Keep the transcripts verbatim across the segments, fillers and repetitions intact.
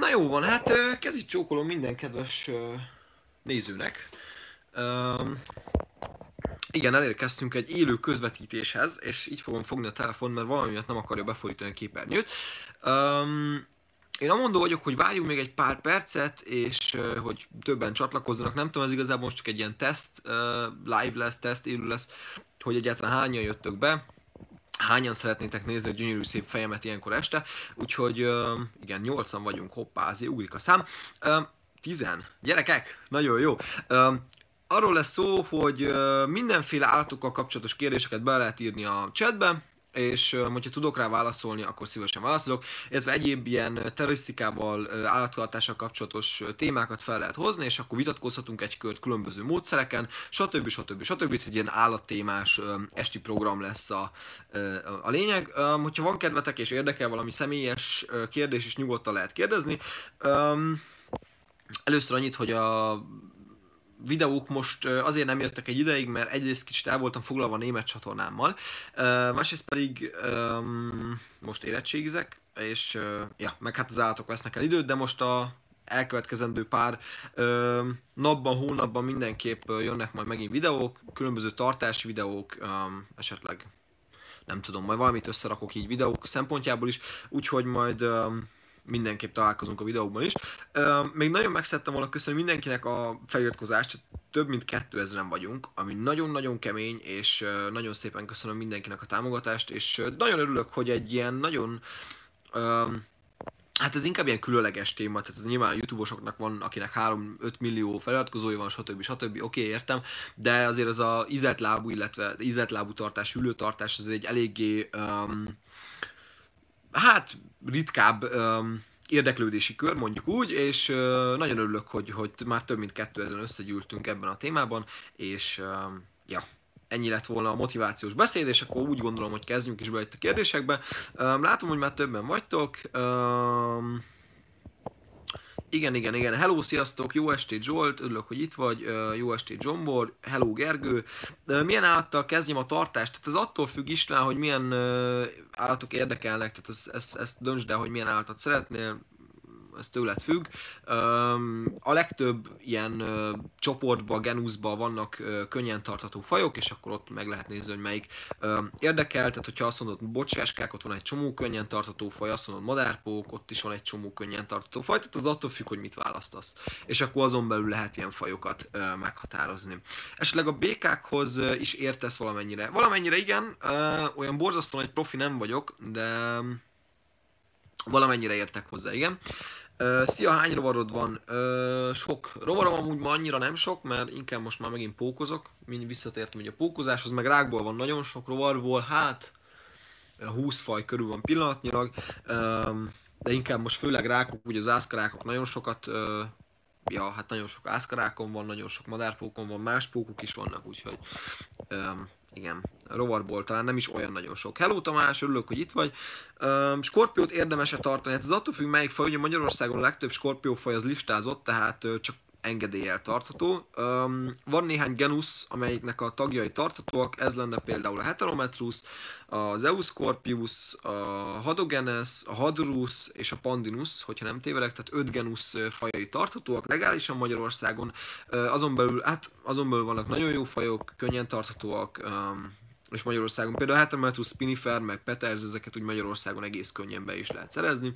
jó van, hát kezit csókolom minden kedves nézőnek. Um, igen, elérkeztünk egy élő közvetítéshez, és így fogom fogni a telefon, mert valami miatt nem akarja befordítani a képernyőt. Um, én amondó vagyok, hogy várjunk még egy pár percet, és uh, hogy többen csatlakozzanak. Nem tudom, ez igazából most csak egy ilyen teszt, uh, live lesz, teszt, élő lesz, hogy egyáltalán hányan jöttök be. Hányan szeretnétek nézni a gyönyörű szép fejemet ilyenkor este, úgyhogy uh, igen, nyolcan vagyunk, hoppá, azért ugrik a szám. Uh, tizen. Gyerekek, nagyon jó. Uh, arról lesz szó, hogy uh, mindenféle állatokkal kapcsolatos kérdéseket be lehet írni a chatbe, és uh, hogyha tudok rá válaszolni, akkor szívesen válaszolok, illetve egyéb ilyen terrorisztikával, uh, állattartással kapcsolatos uh, témákat fel lehet hozni, és akkor vitatkozhatunk egy kört különböző módszereken, stb. stb. stb. Egy ilyen állattémás uh, esti program lesz a, uh, a lényeg. Um, hogyha van kedvetek és érdekel valami személyes uh, kérdés is, nyugodtan lehet kérdezni. Um, először annyit, hogy a videók most azért nem jöttek egy ideig, mert egyrészt kicsit el voltam foglalva a német csatornámmal, másrészt pedig um, most érettségizek, és uh, ja, meg hát az állatok vesznek el időt, de most a elkövetkezendő pár uh, napban, hónapban mindenképp jönnek majd megint videók, különböző tartási videók, um, esetleg nem tudom, majd valamit összerakok így videók szempontjából is, úgyhogy majd um, mindenképp találkozunk a videókban is. Uh, még nagyon meg szerettem volna köszönni mindenkinek a feliratkozást, több mint kétezren vagyunk, ami nagyon-nagyon kemény, és uh, nagyon szépen köszönöm mindenkinek a támogatást, és uh, nagyon örülök, hogy egy ilyen nagyon, uh, hát ez inkább ilyen különleges téma, tehát ez nyilván a YouTube-osoknak van, akinek három-öt millió feliratkozója van, stb. stb. Oké, okay, értem, de azért ez a ízeltlábú, illetve ízeltlábú tartás, ülőtartás, ez egy eléggé um, hát ritkább um, érdeklődési kör, mondjuk úgy, és uh, nagyon örülök, hogy, hogy már több mint kétezren összegyűltünk ebben a témában, és um, ja, ennyi lett volna a motivációs beszéd, és akkor úgy gondolom, hogy kezdjünk is be itt a kérdésekbe. Um, látom, hogy már többen vagytok. Um, Igen, igen, igen. Hello, sziasztok! Jó estét, Zsolt! Örülök, hogy itt vagy. Uh, jó estét, Zsombor! Hello, Gergő! Uh, milyen állattal kezdjem a tartást? Tehát ez attól függ, István, hogy milyen uh, állatok érdekelnek, tehát ezt, ezt, ezt döntsd el, hogy milyen állatot szeretnél. Ez tőled függ. Um, a legtöbb ilyen uh, csoportban, genuszban vannak uh, könnyen tartható fajok, és akkor ott meg lehet nézni, hogy melyik um, érdekel. Tehát, hogyha azt mondod bocsáskák, ott van egy csomó könnyen tartható faj, azt mondod madárpók, ott is van egy csomó könnyen tartható faj, tehát az attól függ, hogy mit választasz. És akkor azon belül lehet ilyen fajokat uh, meghatározni. Esetleg a békákhoz uh, is értesz valamennyire. Valamennyire igen, uh, olyan borzasztóan egy profi nem vagyok, de valamennyire értek hozzá, igen. Uh, szia, hány rovarod van? Uh, sok. Rovarom amúgy ma annyira nem sok, mert inkább most már megint pókozok. Mind visszatértem ugye a pókozáshoz, meg rákból van nagyon sok, rovarból, hát húsz faj körül van pillanatnyilag. Uh, de inkább most főleg rákok, ugye az ászkarákok nagyon sokat, uh, ja, hát nagyon sok ászkarákon van, nagyon sok madárpókon van, más pókok is vannak, úgyhogy um, igen, rovarból talán nem is olyan nagyon sok. Hello Tamás, örülök, hogy itt vagy. Um, skorpiót érdemes-e tartani? Hát ez attól függ, melyik faj, ugye Magyarországon a legtöbb skorpiófaj az listázott, tehát uh, csak engedéllyel tartható. Um, van néhány genusz, amelyiknek a tagjai tarthatóak, ez lenne például a Heterometrus, az Euscorpius, a Hadogenes, a Hadrus és a Pandinus, hogyha nem tévedek, tehát öt genusz fajai tarthatóak legálisan Magyarországon. Uh, azon belül, hát azon belül vannak nagyon jó fajok, könnyen tarthatóak, um, és Magyarországon például a Heterometrus spinifer, meg Peters, ezeket úgy Magyarországon egész könnyen be is lehet szerezni.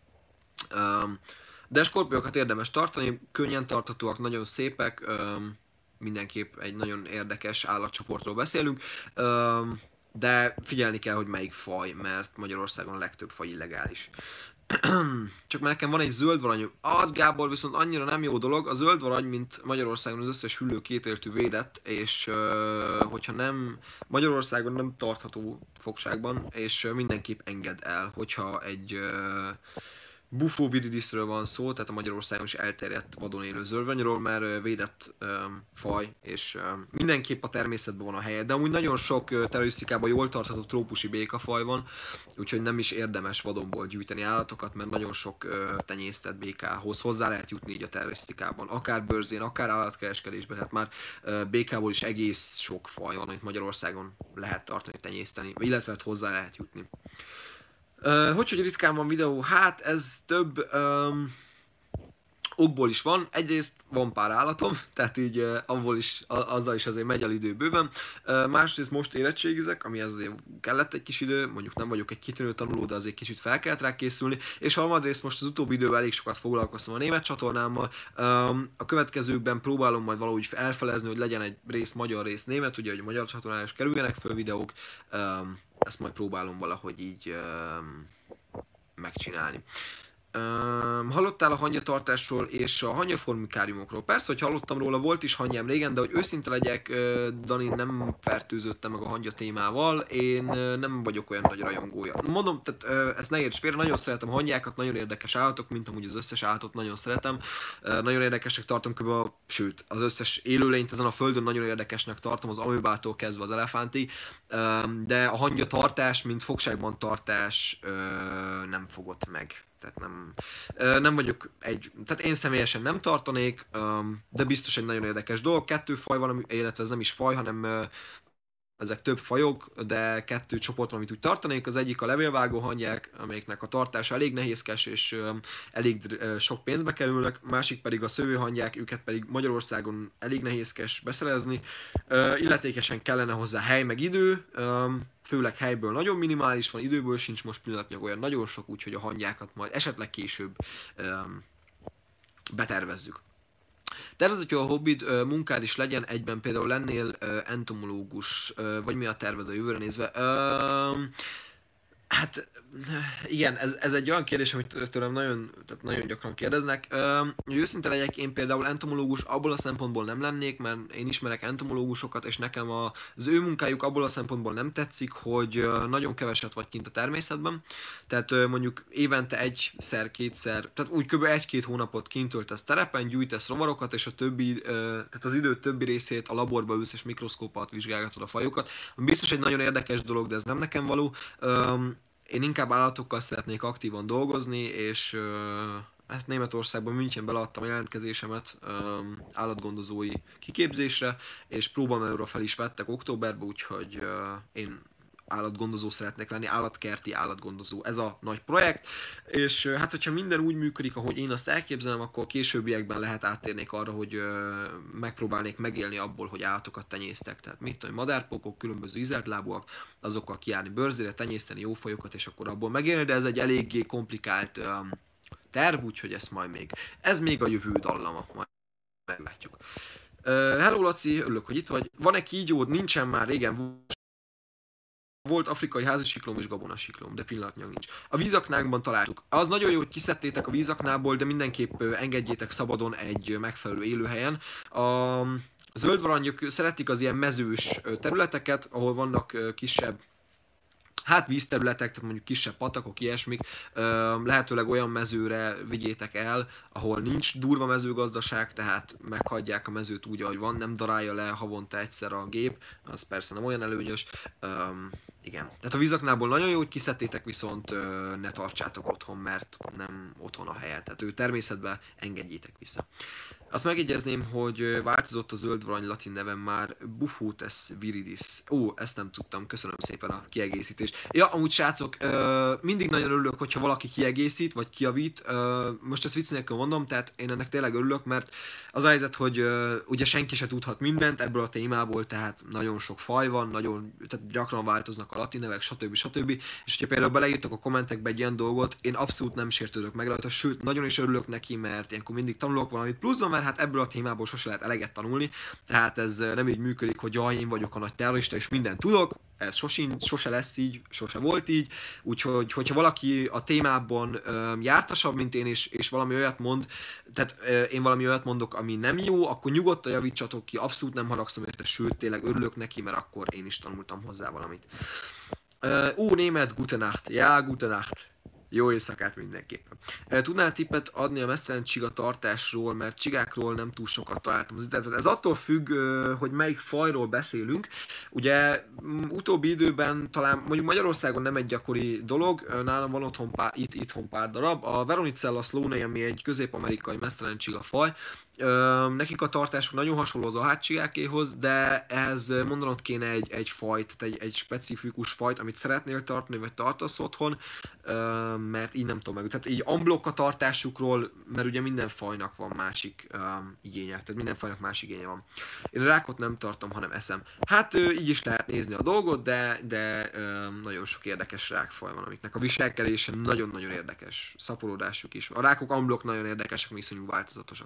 Um, De skorpiókat érdemes tartani, könnyen tarthatóak, nagyon szépek, um, mindenképp egy nagyon érdekes állatcsoportról beszélünk, um, de figyelni kell, hogy melyik faj, mert Magyarországon a legtöbb faj illegális. Csak mert nekem van egy zöldvarany, az Gábor viszont annyira nem jó dolog, a zöldvarany, mint Magyarországon az összes hüllő kétéltű védett, és uh, hogyha nem, Magyarországon nem tartható fogságban, és uh, mindenképp enged el, hogyha egy uh, Buffo viridisről van szó, tehát a Magyarországon is elterjedt vadon élő zöldvaranyról, mert védett um, faj, és um, mindenképp a természetben van a helye, de amúgy nagyon sok uh, terrorisztikában jól tartható trópusi békafaj van, úgyhogy nem is érdemes vadonból gyűjteni állatokat, mert nagyon sok uh, tenyésztett békához hozzá lehet jutni így a terrorisztikában, akár bőrzén, akár állatkereskedésben, tehát már uh, békából is egész sok faj van, amit Magyarországon lehet tartani, tenyészteni, illetve hozzá lehet jutni. Uh, hogy, hogy ritkán van videó? Hát ez több um, okból is van, egyrészt van pár állatom, tehát így uh, abból is, a, azzal is azért megy el idő bőven. Uh, másrészt most érettségizek, ami azért kellett egy kis idő, mondjuk nem vagyok egy kitűnő tanuló, de azért kicsit fel kellett rá készülni, és harmadrészt most az utóbbi időben elég sokat foglalkoztam a német csatornámmal. Um, a következőkben próbálom majd valahogy elfelezni, hogy legyen egy rész magyar, rész német, ugye, hogy a magyar csatornára is kerüljenek föl videók, um, ezt majd próbálom valahogy így um, megcsinálni. Um, hallottál a hangyatartásról és a hangyaformikáriumokról? Persze, hogy hallottam róla, volt is hangyám régen, de hogy őszinte legyek, uh, Dani, nem fertőződtem meg a hangya témával, én uh, nem vagyok olyan nagy rajongója. Mondom, tehát uh, ezt ne érts félre, nagyon szeretem a hangyákat, nagyon érdekes állatok, mint amúgy az összes állatot nagyon szeretem. Uh, nagyon érdekesek tartom kb. A, sőt, az összes élőlényt ezen a földön nagyon érdekesnek tartom, az amibától kezdve az elefántig, uh, de a hangyatartás, mint fogságban tartás uh, nem fogott meg. Tehát nem, nem vagyok egy, tehát én személyesen nem tartanék, de biztos egy nagyon érdekes dolog. Kettő faj van, illetve ez nem is faj, hanem ezek több fajok, de kettő csoport van, amit úgy tartanék. Az egyik a levélvágó hangyák, amelyeknek a tartása elég nehézkes és elég sok pénzbe kerülnek, másik pedig a szőlőhangyák, őket pedig Magyarországon elég nehézkes beszerezni. Illetékesen kellene hozzá hely meg idő, főleg helyből nagyon minimális van, időből sincs most pillanatnyilag olyan nagyon sok, úgyhogy a hangyákat majd esetleg később betervezzük. Tervezed, hogy a hobbid munkád is legyen, egyben például lennél entomológus, vagy mi a terved a jövőre nézve? Hát igen, ez, ez egy olyan kérdés, amit tőlem nagyon, tehát nagyon gyakran kérdeznek. Hogy őszinte legyek, én például entomológus abból a szempontból nem lennék, mert én ismerek entomológusokat, és nekem az ő munkájuk abból a szempontból nem tetszik, hogy nagyon keveset vagy kint a természetben. Tehát mondjuk évente egyszer, kétszer, tehát úgy kb. egy-két hónapot kint töltesz terepen, gyűjtesz rovarokat, és a többi, tehát az idő többi részét a laborba ülsz és mikroszkóppal vizsgálgatod a fajokat. Biztos egy nagyon érdekes dolog, de ez nem nekem való. Én inkább állatokkal szeretnék aktívan dolgozni, és uh, hát Németországban, Münchenben leadtam a jelentkezésemet um, állatgondozói kiképzésre, és próbamelóra fel is vettek októberben, úgyhogy uh, én állatgondozó szeretnék lenni, állatkerti állatgondozó, ez a nagy projekt, és uh, hát hogyha minden úgy működik, ahogy én azt elképzelem, akkor későbbiekben lehet áttérnék arra, hogy uh, megpróbálnék megélni abból, hogy állatokat tenyésztek, tehát mit tudom, madárpókok, különböző ízeltlábúak, azokkal kijárni bőrzére, tenyészteni jó fajokat, és akkor abból megélni, de ez egy eléggé komplikált um, terv, úgyhogy ez majd még, ez még a jövő dallama, majd meglátjuk. Uh, hello Laci, örülök, hogy itt vagy. Van-e kígyód? Nincsen már régen. Volt afrikai házasiklóm és gabonasiklóm, de pillanatnyilag nincs. A vízaknákban találtuk. Az nagyon jó, hogy kiszedtétek a vízaknából, de mindenképp engedjétek szabadon egy megfelelő élőhelyen. A zöldvarangyok szeretik az ilyen mezős területeket, ahol vannak kisebb, hát vízterületek, tehát mondjuk kisebb patakok, ilyesmik, lehetőleg olyan mezőre vigyétek el, ahol nincs durva mezőgazdaság, tehát meghagyják a mezőt úgy, ahogy van, nem darálja le havonta egyszer a gép, az persze nem olyan előnyös. Igen. Tehát a vízaknából nagyon jó, hogy kiszedtétek, viszont ne tartsátok otthon, mert nem otthon a helye, tehát ő természetben engedjétek vissza. Azt megjegyezném, hogy változott a zöldvarany latin nevem már, Buffotes viridis. Ó, ezt nem tudtam, köszönöm szépen a kiegészítést. Ja, amúgy srácok, mindig nagyon örülök, hogyha valaki kiegészít, vagy kijavít. Most ezt vicc nélkül mondom, tehát én ennek tényleg örülök, mert az a helyzet, hogy ugye senki se tudhat mindent ebből a témából, tehát nagyon sok faj van, nagyon, tehát gyakran változnak a latin nevek, stb. stb. És hogyha például beleírtak a kommentekbe egy ilyen dolgot, én abszolút nem sértődök meg rajta, sőt, nagyon is örülök neki, mert ilyenkor mindig tanulok valamit pluszban, mert hát ebből a témából sose lehet eleget tanulni, tehát ez nem így működik, hogy jaj, én vagyok a nagy terrorista és mindent tudok, ez sosin, sose lesz így, sose volt így, úgyhogy hogyha valaki a témában ö, jártasabb, mint én, és, és valami olyat mond, tehát ö, én valami olyat mondok, ami nem jó, akkor nyugodtan javítsatok ki, abszolút nem haragszom érte, sőt, tényleg örülök neki, mert akkor én is tanultam hozzá valamit. Ó, német, gute Nacht, ja, gute Nacht. Jó éjszakát mindenképpen. Tudnál tippet adni a mesztelen csiga tartásról, mert csigákról nem túl sokat találtam az internetet. Ez attól függ, hogy melyik fajról beszélünk. Ugye utóbbi időben talán, mondjuk Magyarországon nem egy gyakori dolog, nálam van otthon pár, itt, itthon pár darab. A Veronicella sloanei, ami egy közép-amerikai mesztelen csiga faj, Ö, nekik a tartásuk nagyon hasonló az ahácsiákéhoz, de ehhez mondanod kéne egy, egy fajt, egy, egy specifikus fajt, amit szeretnél tartani, vagy tartasz otthon, ö, mert így nem tudom meg. Tehát így unblock a tartásukról, mert ugye minden fajnak van másik ö, igénye, tehát minden fajnak más igénye van. Én a rákot nem tartom, hanem eszem. Hát ö, így is lehet nézni a dolgot, de, de ö, nagyon sok érdekes rákfaj van, amiknek a viselkedése nagyon-nagyon érdekes, szaporodásuk is. A rákok unblock nagyon érdekesek, viszonyú változatosak.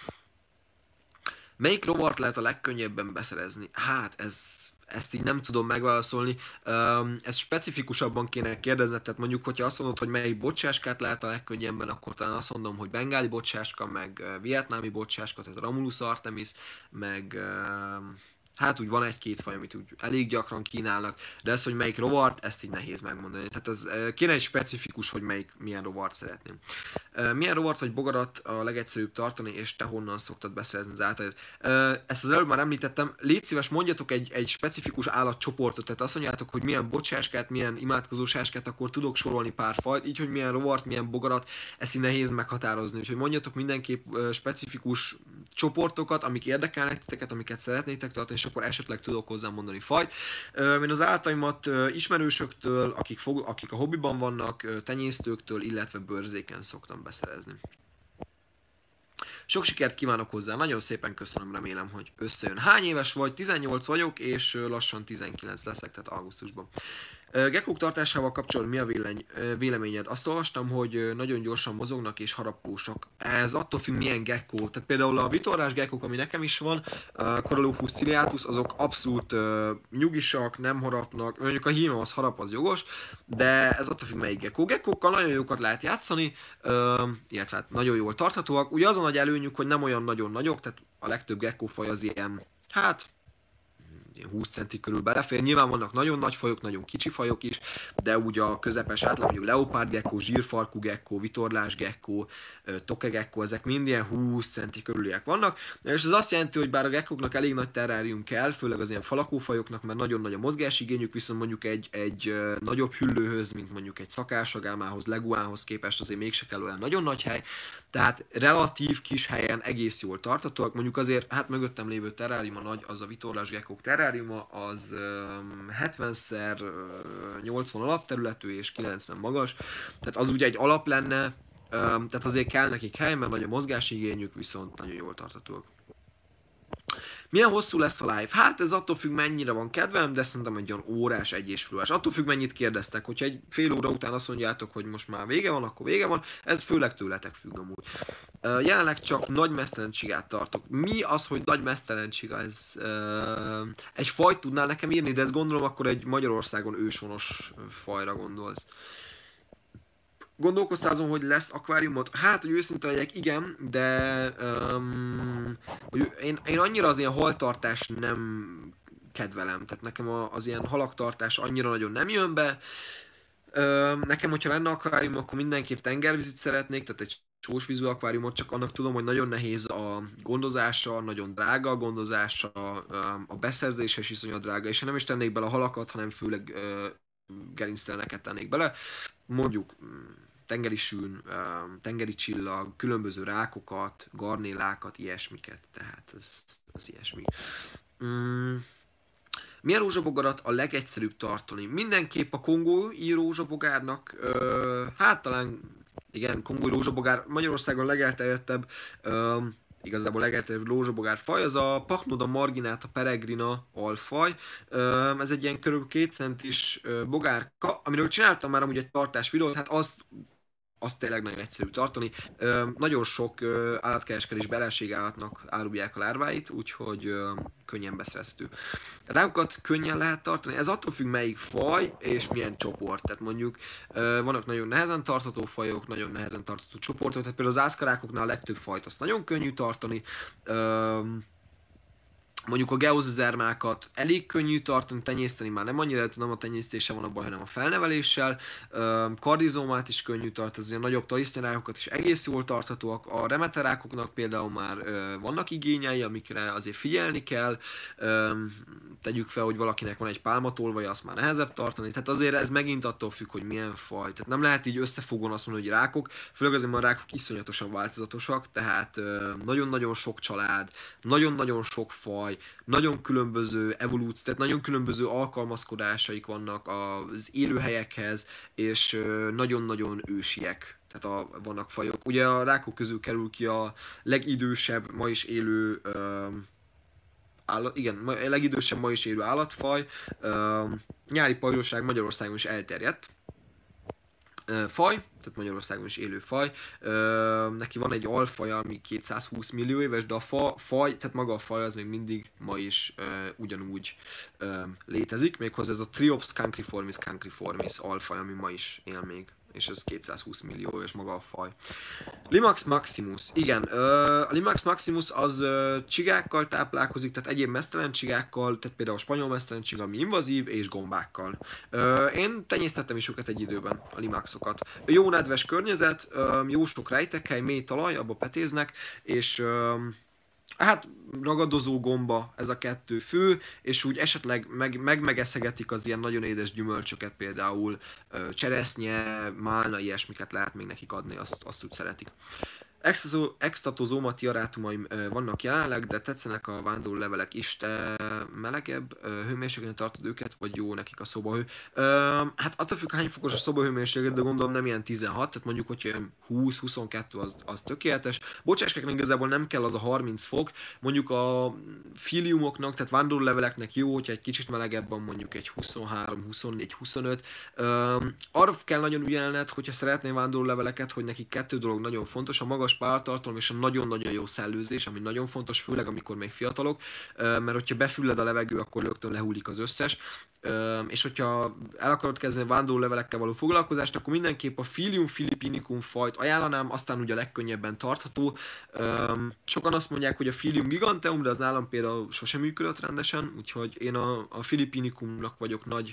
Melyik rovart lehet a legkönnyebben beszerezni? Hát ez, ezt így nem tudom megválaszolni. Um, ezt specifikusabban kéne kérdezni, tehát mondjuk, hogyha azt mondod, hogy melyik bocsáskát lehet a legkönnyebben, akkor talán azt mondom, hogy bengáli bocsáska, meg uh, vietnámi bocsáska, tehát Ramulus artemis, meg uh, hát úgy van egy-két faj, amit úgy elég gyakran kínálnak, de ez, hogy melyik rovart, ezt így nehéz megmondani. Tehát ez uh, kéne egy specifikus, hogy melyik, milyen rovart szeretném. Uh, milyen rovart vagy bogarat a legegyszerűbb tartani, és te honnan szoktad beszerezni az általad? Uh, ezt az előbb már említettem, légy szíves, mondjatok egy, egy specifikus állatcsoportot, tehát azt mondjátok, hogy milyen bocsáskát, milyen imádkozósáskát, akkor tudok sorolni pár fajt, így, hogy milyen rovart, milyen bogarat, ezt így nehéz meghatározni, úgyhogy mondjatok mindenképp uh, specifikus csoportokat, amik érdekelnek titeket, amiket szeretnétek tartani, és akkor esetleg tudok hozzá mondani fajt. Uh, én az állataimat uh, ismerősöktől, akik, fog, akik a hobbiban vannak, uh, tenyésztőktől, illetve bőrzéken szoktam beszerezni. Sok sikert kívánok hozzá, nagyon szépen köszönöm, remélem, hogy összejön. Hány éves vagy? tizennyolc vagyok, és lassan tizenkilenc leszek, tehát augusztusban. Gekkók tartásával kapcsolatban mi a vélemény, véleményed? Azt olvastam, hogy nagyon gyorsan mozognak és harapósak. Ez attól függ, milyen gekkó. Tehát például a vitorlás gekkók, ami nekem is van, Corallophus ciliatus, azok abszolút uh, nyugisak, nem harapnak. Mondjuk a híme az harap, az jogos, de ez attól függ, melyik gekkó. Gekkókkal nagyon jókat lehet játszani, uh, illetve hát nagyon jól tarthatóak. Ugye az a nagy előnyük, hogy nem olyan nagyon nagyok, tehát a legtöbb gekkófaj az ilyen, hát húsz centi körül belefér. Nyilván vannak nagyon nagy fajok, nagyon kicsi fajok is, de úgy a közepes átlag, mondjuk leopárdgekkó, zsírfarkú gekkó, vitorlás gekkó, tokegekkó, ezek mind ilyen húsz centi körüliek vannak. És ez azt jelenti, hogy bár a gekkóknak elég nagy terrárium kell, főleg az ilyen falakófajoknak, mert nagyon nagy a mozgásigényük, viszont mondjuk egy, egy nagyobb hüllőhöz, mint mondjuk egy szakálsagámához, leguánhoz képest azért mégse kell olyan nagyon nagy hely. Tehát relatív kis helyen egész jól tartatóak. Mondjuk azért, hát mögöttem lévő terrárium a nagy, az a vitorlás gekkók terráriuma, az um, hetven szer nyolcvan alapterületű és kilencven magas. Tehát az ugye egy alap lenne, um, tehát azért kell nekik hely, mert nagy a mozgásigényük, viszont nagyon jól tartatóak. Milyen hosszú lesz a live? Hát ez attól függ, mennyire van kedvem, de szerintem egy olyan órás, egy és fél órás. Attól függ, mennyit kérdeztek. Hogyha egy fél óra után azt mondjátok, hogy most már vége van, akkor vége van. Ez főleg tőletek függ amúgy. Uh, jelenleg csak nagy mesztelencsigát tartok. Mi az, hogy nagy mesztelencsiga? Ez uh, egy fajt tudnál nekem írni, de ezt gondolom akkor egy Magyarországon őshonos fajra gondolsz. Gondolkoztál azon, hogy lesz akváriumot? Hát, hogy őszinte legyek, igen, de um, hogy én, én annyira az ilyen haltartást nem kedvelem, tehát nekem az ilyen halaktartás annyira nagyon nem jön be. Um, nekem, hogyha lenne akvárium, akkor mindenképp tengervizit szeretnék, tehát egy sósvízű akváriumot, csak annak tudom, hogy nagyon nehéz a gondozása, nagyon drága a gondozása, a beszerzése is iszonyat drága, és én nem is tennék bele a halakat, hanem főleg uh, gerincteleneket tennék bele. Mondjuk tengeri sűn, tengeri csillag, különböző rákokat, garnélákat, ilyesmiket, tehát ez, az ilyesmi. Mm. Milyen rózsabogarat a legegyszerűbb tartani? Mindenképp a kongói rózsabogárnak, ö, hát talán, igen, kongói rózsabogár Magyarországon legelterjedtebb, ö, igazából legelterjedtebb rózsabogár faj, az a Pachnoda marginata peregrina alfaj. Ez egy ilyen körülbelül két centis bogárka, amiről csináltam már amúgy egy tartás videót, hát azt azt tényleg nagyon egyszerű tartani. Ö, nagyon sok ö, állatkereskedés belenség állatnak árulják a lárváit, úgyhogy ö, könnyen beszerezhető. Rákokat könnyen lehet tartani, ez attól függ, melyik faj és milyen csoport. Tehát mondjuk ö, vannak nagyon nehezen tartható fajok, nagyon nehezen tartható csoportok, tehát például az ászkarákoknál a legtöbb fajt azt nagyon könnyű tartani. Ö, Mondjuk a geozizermákat elég könnyű tartani, tenyészteni már nem annyira, nem a tenyésztése van a baj, hanem a felneveléssel. Kardizómát is könnyű tartani, az ilyen nagyobb tarisznyarákokat is egész jól tarthatóak. A remeterákoknak például már vannak igényei, amikre azért figyelni kell. Tegyük fel, hogy valakinek van egy pálmatolvaja, azt már nehezebb tartani. Tehát azért ez megint attól függ, hogy milyen faj. Tehát nem lehet így összefogón azt mondani, hogy rákok, főleg azért, mert a rákok iszonyatosan változatosak, tehát nagyon-nagyon sok család, nagyon-nagyon sok faj, nagyon különböző evolúció, tehát nagyon különböző alkalmazkodásaik vannak az élőhelyekhez, és nagyon-nagyon ősiek. Tehát a, vannak fajok. Ugye a rákok közül kerül ki a legidősebb, ma is élő um, állat, igen, a legidősebb ma is élő állatfaj. Um, nyári pajzsosság Magyarországon is elterjedt faj, tehát Magyarországon is élő faj. Ö, neki van egy alfaja, ami kétszázhúsz millió éves, de a fa, faj, tehát maga a faj az még mindig ma is ö, ugyanúgy ö, létezik, méghozzá ez a Triops cancriformis cancriformis alfaj, ami ma is él még, és ez kétszázhúsz millió éves maga a faj. Limax maximus, igen, ö, a Limax maximus az ö, csigákkal táplálkozik, tehát egyéb meztelen csigákkal, tehát például a spanyol meztelen csiga, ami invazív, és gombákkal. Ö, én tenyésztettem is őket egy időben, a limaxokat. Jó nedves környezet, ö, jó sok rejtekhely, mély talaj, abba petéznek, és ö, hát ragadozó gomba ez a kettő fő, és úgy esetleg meg, megmegeszegetik az ilyen nagyon édes gyümölcsöket, például ö, cseresznye, málna, ilyesmiket lehet még nekik adni, azt, azt úgy szeretik. Extatozóma tiarátumaim vannak jelenleg, de tetszenek a vándorló levelek is. Te melegebb hőmérsékleten tartod őket, vagy jó nekik a szobahő? Hát attól függ, hány fokos a szobahőmérséklet, de gondolom nem ilyen tizenhat, tehát mondjuk, hogy húsz-huszonkettő az, az tökéletes. Bocsáskák, igazából nem kell az a harminc fok, mondjuk a filiumoknak, tehát vándorló leveleknek jó, hogyha egy kicsit melegebb van, mondjuk egy huszonhárom, huszonnégy, huszonöt. Arra kell nagyon ügyelned, hogyha szeretnél vándorló leveleket, hogy nekik kettő dolog nagyon fontos, a magas pártartalom és a nagyon-nagyon jó szellőzés, ami nagyon fontos, főleg amikor még fiatalok, mert hogyha befülled a levegő, akkor rögtön lehullik az összes. És hogyha el akarod kezdeni vándorló levelekkel való foglalkozást, akkor mindenképp a Phyllium philippinicum fajt ajánlanám, aztán ugye a legkönnyebben tartható. Sokan azt mondják, hogy a Phyllium giganteum, de az nálam például sosem működött rendesen, úgyhogy én a, a philippinicumnak vagyok nagy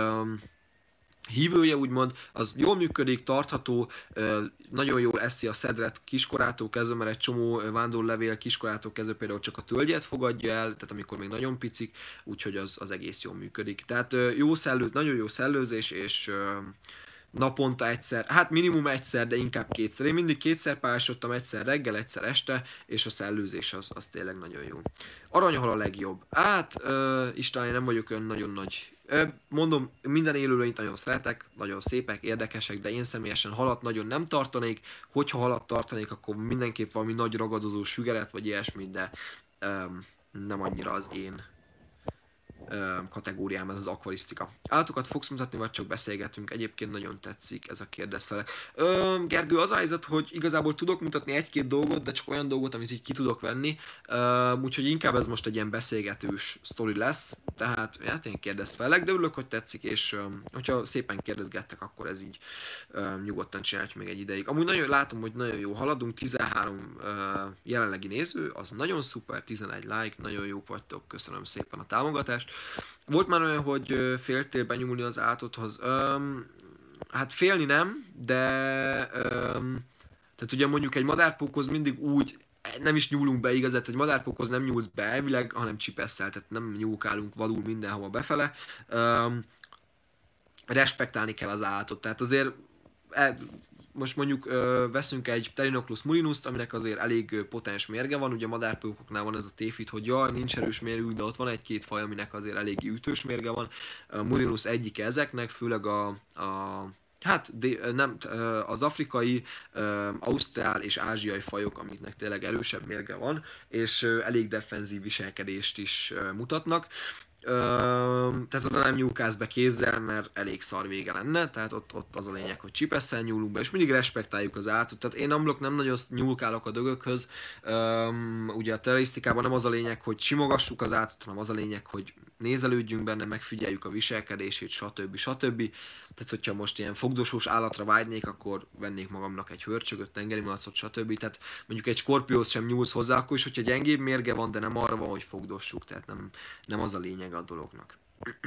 hívője, úgymond, az jól működik, tartható, nagyon jól eszi a szedret kiskorától kezdve, mert egy csomó vándorlevél kiskorától kezdve például csak a tölgyet fogadja el, tehát amikor még nagyon picik, úgyhogy az, az egész jól működik. Tehát jó szellőz, nagyon jó szellőzés, és naponta egyszer, hát minimum egyszer, de inkább kétszer. Én mindig kétszer párosodtam, egyszer reggel, egyszer este, és a szellőzés az, az tényleg nagyon jó. Aranyhal a legjobb. Hát, uh, István, én nem vagyok olyan nagyon nagy. Uh, mondom, minden élőlényt nagyon szeretek, nagyon szépek, érdekesek, de én személyesen halat nagyon nem tartanék. Hogyha halat tartanék, akkor mindenképp valami nagy ragadozó sügeret, vagy ilyesmit, de um, nem annyira az én kategóriám, ez az akvarisztika. Állatokat fogsz mutatni, vagy csak beszélgetünk? Egyébként nagyon tetszik ez a kérdezfelek. Ö, Gergő, az a helyzet, hogy igazából tudok mutatni egy-két dolgot, de csak olyan dolgot, amit így ki tudok venni. Ö, úgyhogy inkább ez most egy ilyen beszélgetős sztori lesz. Tehát, hát én kérdezfelek, de örülök, hogy tetszik, és ö, hogyha szépen kérdezgettek, akkor ez így ö, nyugodtan csináljuk még egy ideig. Amúgy nagyon látom, hogy nagyon jó haladunk, tizenhárom ö, jelenlegi néző, az nagyon szuper, tizenegy like, nagyon jók vagytok, köszönöm szépen a támogatást. Volt már olyan, hogy féltél benyúlni az állatodhoz? Öm, hát félni nem, de öm, tehát ugye mondjuk egy madárpókhoz mindig úgy nem is nyúlunk be igazát, egy madárpókhoz nem nyúlsz be elvileg, hanem csipesszel, tehát nem nyúlkálunk vadul mindenhova befele. Öm, respektálni kell az állatot, tehát azért e, most mondjuk ö, veszünk egy Pterinochlus mulinust, aminek azért elég ö, potens mérge van, ugye a madárpókoknál van ez a tévhit, hogy jaj, nincs erős mérgük, de ott van egy-két faj, aminek azért elég ütős mérge van. A mulinus egyike ezeknek, főleg a, a hát de, nem, az afrikai, ausztrál és ázsiai fajok, amiknek tényleg erősebb mérge van, és elég defenzív viselkedést is mutatnak. tehát oda nem nyúlkálsz be kézzel, mert elég szar vége lenne, tehát ott, ott az a lényeg, hogy csipesszel nyúlunk be, és mindig respektáljuk az állatot. Tehát én amblok nem nagyon nyúlkálok a dögökhöz. Üm, ugye a terrorisztikában nem az a lényeg, hogy simogassuk az állatot, hanem az a lényeg, hogy nézelődjünk benne, megfigyeljük a viselkedését, stb. stb. Tehát, hogyha most ilyen fogdosós állatra vágynék, akkor vennék magamnak egy hörcsögöt, tengeri malacot, stb. Tehát mondjuk egy skorpióhoz sem nyúlsz hozzá, akkor is, hogyha gyengébb mérge van, de nem arra van, hogy fogdossuk, tehát nem, nem az a lényeg a dolognak.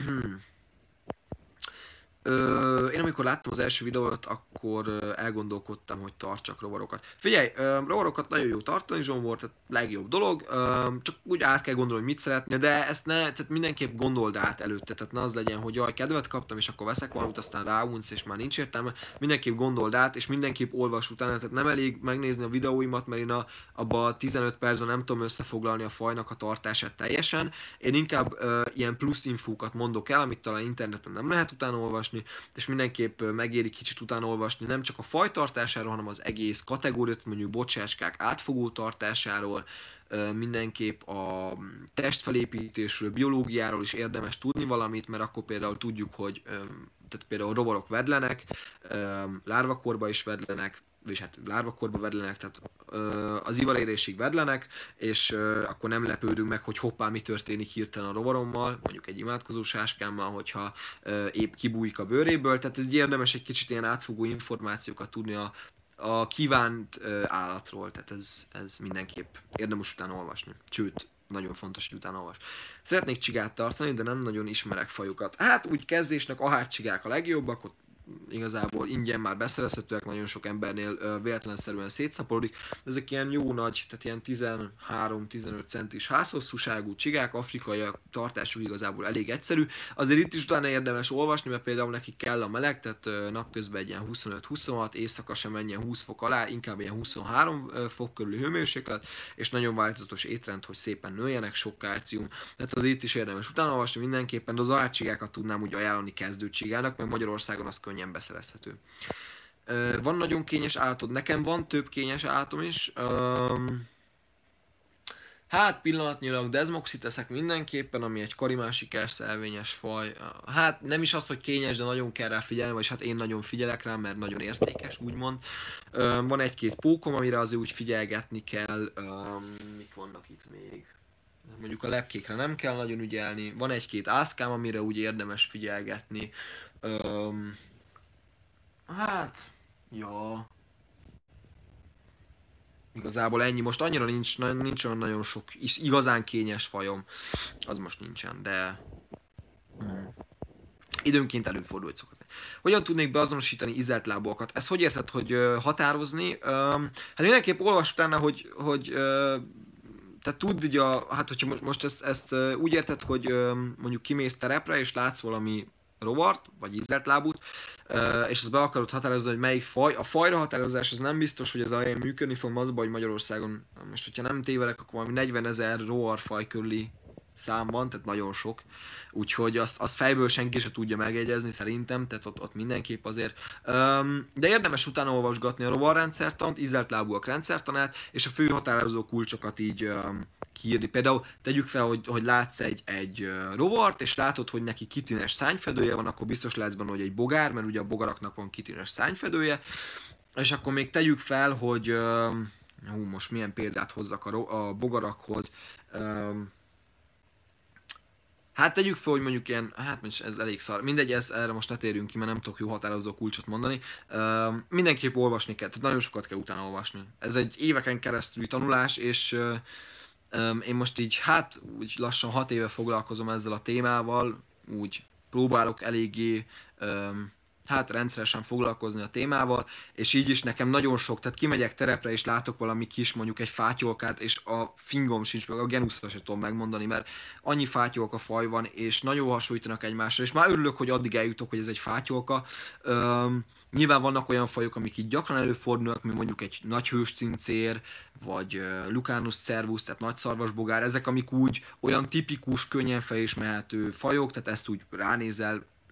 Ö, én amikor láttam az első videót, akkor ö, elgondolkodtam, hogy tartsak rovarokat. Figyelj, ö, rovarokat nagyon jó tartani, zsombor, tehát legjobb dolog, ö, csak úgy át kell gondolni, hogy mit szeretnél, de ezt ne, tehát mindenképp gondold át előtte, tehát ne az legyen, hogy jaj, kedvet kaptam, és akkor veszek valamit, aztán ráunsz, és már nincs értelme. Mindenképp gondold át, és mindenképp olvas utána, tehát nem elég megnézni a videóimat, mert én a, abban a tizenöt percben nem tudom összefoglalni a fajnak a tartását teljesen. Én inkább ö, ilyen plusz infókat mondok el, amit talán interneten nem lehet utána olvasni, és mindenképp megéri kicsit utána olvasni nem csak a fajtartásáról, hanem az egész kategóriát, mondjuk bocsácskák átfogó tartásáról, mindenképp a testfelépítésről, biológiáról is érdemes tudni valamit, mert akkor például tudjuk, hogy tehát például rovarok vedlenek, lárvakorba is vedlenek, és hát lárvakorba vedlenek, tehát az ivarérésig vedlenek, és akkor nem lepődünk meg, hogy hoppá, mi történik hirtelen a rovarommal, mondjuk egy imádkozó sáskámmal, hogyha épp kibújik a bőréből, tehát ez érdemes egy kicsit ilyen átfogó információkat tudni a, a kívánt állatról, tehát ez, ez mindenképp érdemes utána olvasni, sőt, nagyon fontos, hogy utána olvas. Szeretnék csigát tartani, de nem nagyon ismerek fajokat. Hát úgy kezdésnek ahát csigák a legjobbak, ott igazából ingyen már beszerezhetőek, nagyon sok embernél uh, véletlenszerűen szétszaporodik. Ezek ilyen jó nagy, tehát ilyen tizenhárom-tizenöt centis házhosszúságú csigák, afrikaiak, tartásuk igazából elég egyszerű. Azért itt is utána érdemes olvasni, mert például nekik kell a meleg, tehát uh, napközben egy ilyen huszonöt-huszonhat, éjszaka sem menjen húsz fok alá, inkább ilyen huszonhárom fok körüli hőmérséklet, és nagyon változatos étrend, hogy szépen nőjenek, sok kálcium. Tehát azért itt is érdemes utána olvasni mindenképpen, de az ahátcsigákat tudnám úgy ajánlani kezdőcsigának, mert Magyarországon az könnyen beszerezhető. Van nagyon kényes állatod, nekem van több kényes állatom is. Hát pillanatnyilag Desmoxit eszek mindenképpen, ami egy karimásik szelvényes faj. Hát nem is az, hogy kényes, de nagyon kell rá figyelni, vagyis hát én nagyon figyelek rá, mert nagyon értékes, úgymond. Van egy-két pókom, amire azért úgy figyelgetni kell. Mik vannak itt még? Mondjuk a lepkékre nem kell nagyon ügyelni. Van egy-két ászkám, amire úgy érdemes figyelgetni. Hát, ja. Igazából ennyi. Most annyira nincs, nincs olyan nagyon sok igazán kényes fajom. Az most nincsen, de... Hmm. Időnként előfordul, hogy szokott. Hogyan tudnék beazonosítani izelt lábúakat? Ezt hogy érted, hogy uh, határozni? Uh, hát mindenképp olvas utána, hogy... hogy uh, tehát tudd így a... Hát hogyha most, most ezt, ezt uh, úgy érted, hogy uh, mondjuk kimész terepre, és látsz valami rovart, vagy ízelt lábút, és ezt be akarod határozni, hogy melyik faj. A fajra határozás az nem biztos, hogy ez elején működni fog, az baj, hogy Magyarországon, most hogyha nem tévedek, akkor valami negyvenezer rovarfaj körüli szám van, tehát nagyon sok. Úgyhogy azt, azt fejből senki se tudja megjegyezni szerintem, tehát ott, ott mindenképp azért. De érdemes utána olvasgatni a rovarrendszertant, ízelt lábúak rendszertanát, és a fő határozó kulcsokat így kiírni. Például tegyük fel, hogy, hogy látsz egy, egy rovart, és látod, hogy neki kitűnős szányfedője van, akkor biztos lehetsz benne, hogy egy bogár, mert ugye a bogaraknak van kitűnős szányfedője. És akkor még tegyük fel, hogy hú, most milyen példát hozzak a, a bogarakhoz. Hát tegyük fel, hogy mondjuk ilyen, hát ez elég szar, mindegy, ez, erre most ne térjünk ki, mert nem tudok jó határozó kulcsot mondani. Uh, mindenképp olvasni kell, tehát nagyon sokat kell utána olvasni. Ez egy éveken keresztüli tanulás, és uh, um, én most így, hát úgy lassan hat éve foglalkozom ezzel a témával, úgy próbálok eléggé um, hát rendszeresen foglalkozni a témával, és így is nekem nagyon sok, tehát kimegyek terepre és látok valami kis, mondjuk egy fátyolkát, és a fingom sincs meg, a genuszra sem tudom megmondani, mert annyi fátyolka faj van, és nagyon hasonlítanak egymásra, és már örülök, hogy addig eljutok, hogy ez egy fátyolka. Üm, nyilván vannak olyan fajok, amik így gyakran előfordulnak, mint mondjuk egy nagyhős cincér, vagy uh, Lucanus cervus, tehát nagy szarvasbogár, ezek amik úgy olyan tipikus, könnyen felismerhető fajok, tehát ezt úgy ránézel,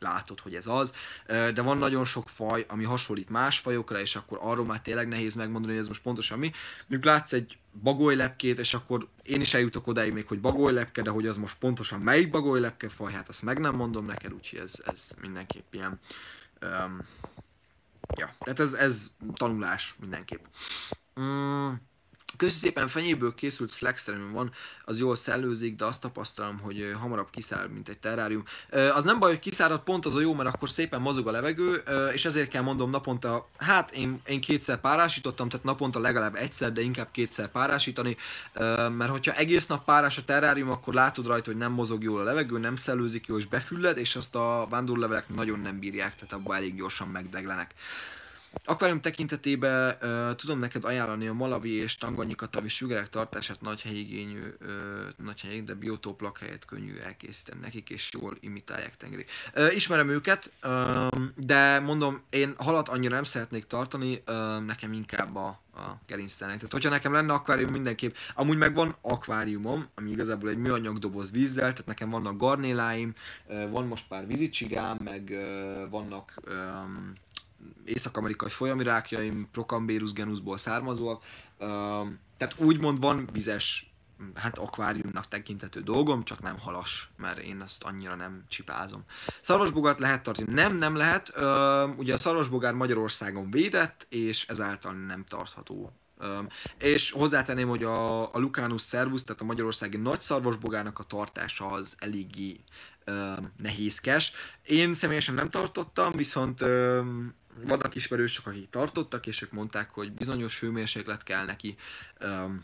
látod, hogy ez az, de van nagyon sok faj, ami hasonlít más fajokra, és akkor arról már tényleg nehéz megmondani, hogy ez most pontosan mi. Mondjuk látsz egy bagolylepkét, és akkor én is eljutok odáig még, hogy bagolylepke, de hogy az most pontosan melyik bagolylepke faj, hát ezt meg nem mondom neked, úgyhogy ez, ez mindenképp ilyen... Um, ja, tehát ez, ez tanulás mindenképp. Mm. Köszi szépen, fenyéből készült flexerem van, az jól szellőzik, de azt tapasztalom, hogy hamarabb kiszáll, mint egy terrárium. Az nem baj, hogy kiszárad, pont az a jó, mert akkor szépen mozog a levegő, és ezért kell mondom naponta, hát én, én kétszer párásítottam, tehát naponta legalább egyszer, de inkább kétszer párásítani, mert hogyha egész nap párás a terrárium, akkor látod rajta, hogy nem mozog jól a levegő, nem szellőzik jól, és befülled, és azt a vándorlevelek nagyon nem bírják, tehát abban elég gyorsan megdeglenek. Akvárium tekintetében uh, tudom neked ajánlani a malawi és tanganyikatavi sügerek tartását nagy helyigényű, uh, nagy helyig, de biotóp lakhelyet könnyű elkészíteni nekik, és jól imitálják tengeri. Uh, ismerem őket, uh, de mondom, én halat annyira nem szeretnék tartani, uh, nekem inkább a, a gerinctelenek. Tehát hogyha nekem lenne akvárium, mindenképp, amúgy meg van akváriumom, ami igazából egy műanyag doboz vízzel, tehát nekem vannak garnéláim, uh, van most pár vízicsigám, meg uh, vannak um, észak-amerikai folyamirákjaim, Procambérus genusból származóak, uh, tehát úgymond van vizes, hát akváriumnak tekintető dolgom, csak nem halas, mert én azt annyira nem csipázom. Szarvasbogárt lehet tartani? Nem, nem lehet. Uh, ugye a szarvasbogár Magyarországon védett, és ezáltal nem tartható. Um, és hozzátenném, hogy a, a Lucanus servus, tehát a magyarországi nagy szarvasbogárnak a tartása az eléggé um, nehézkes. Én személyesen nem tartottam, viszont um, vannak ismerősök, akik tartottak, és ők mondták, hogy bizonyos hőmérséklet kell neki. Um,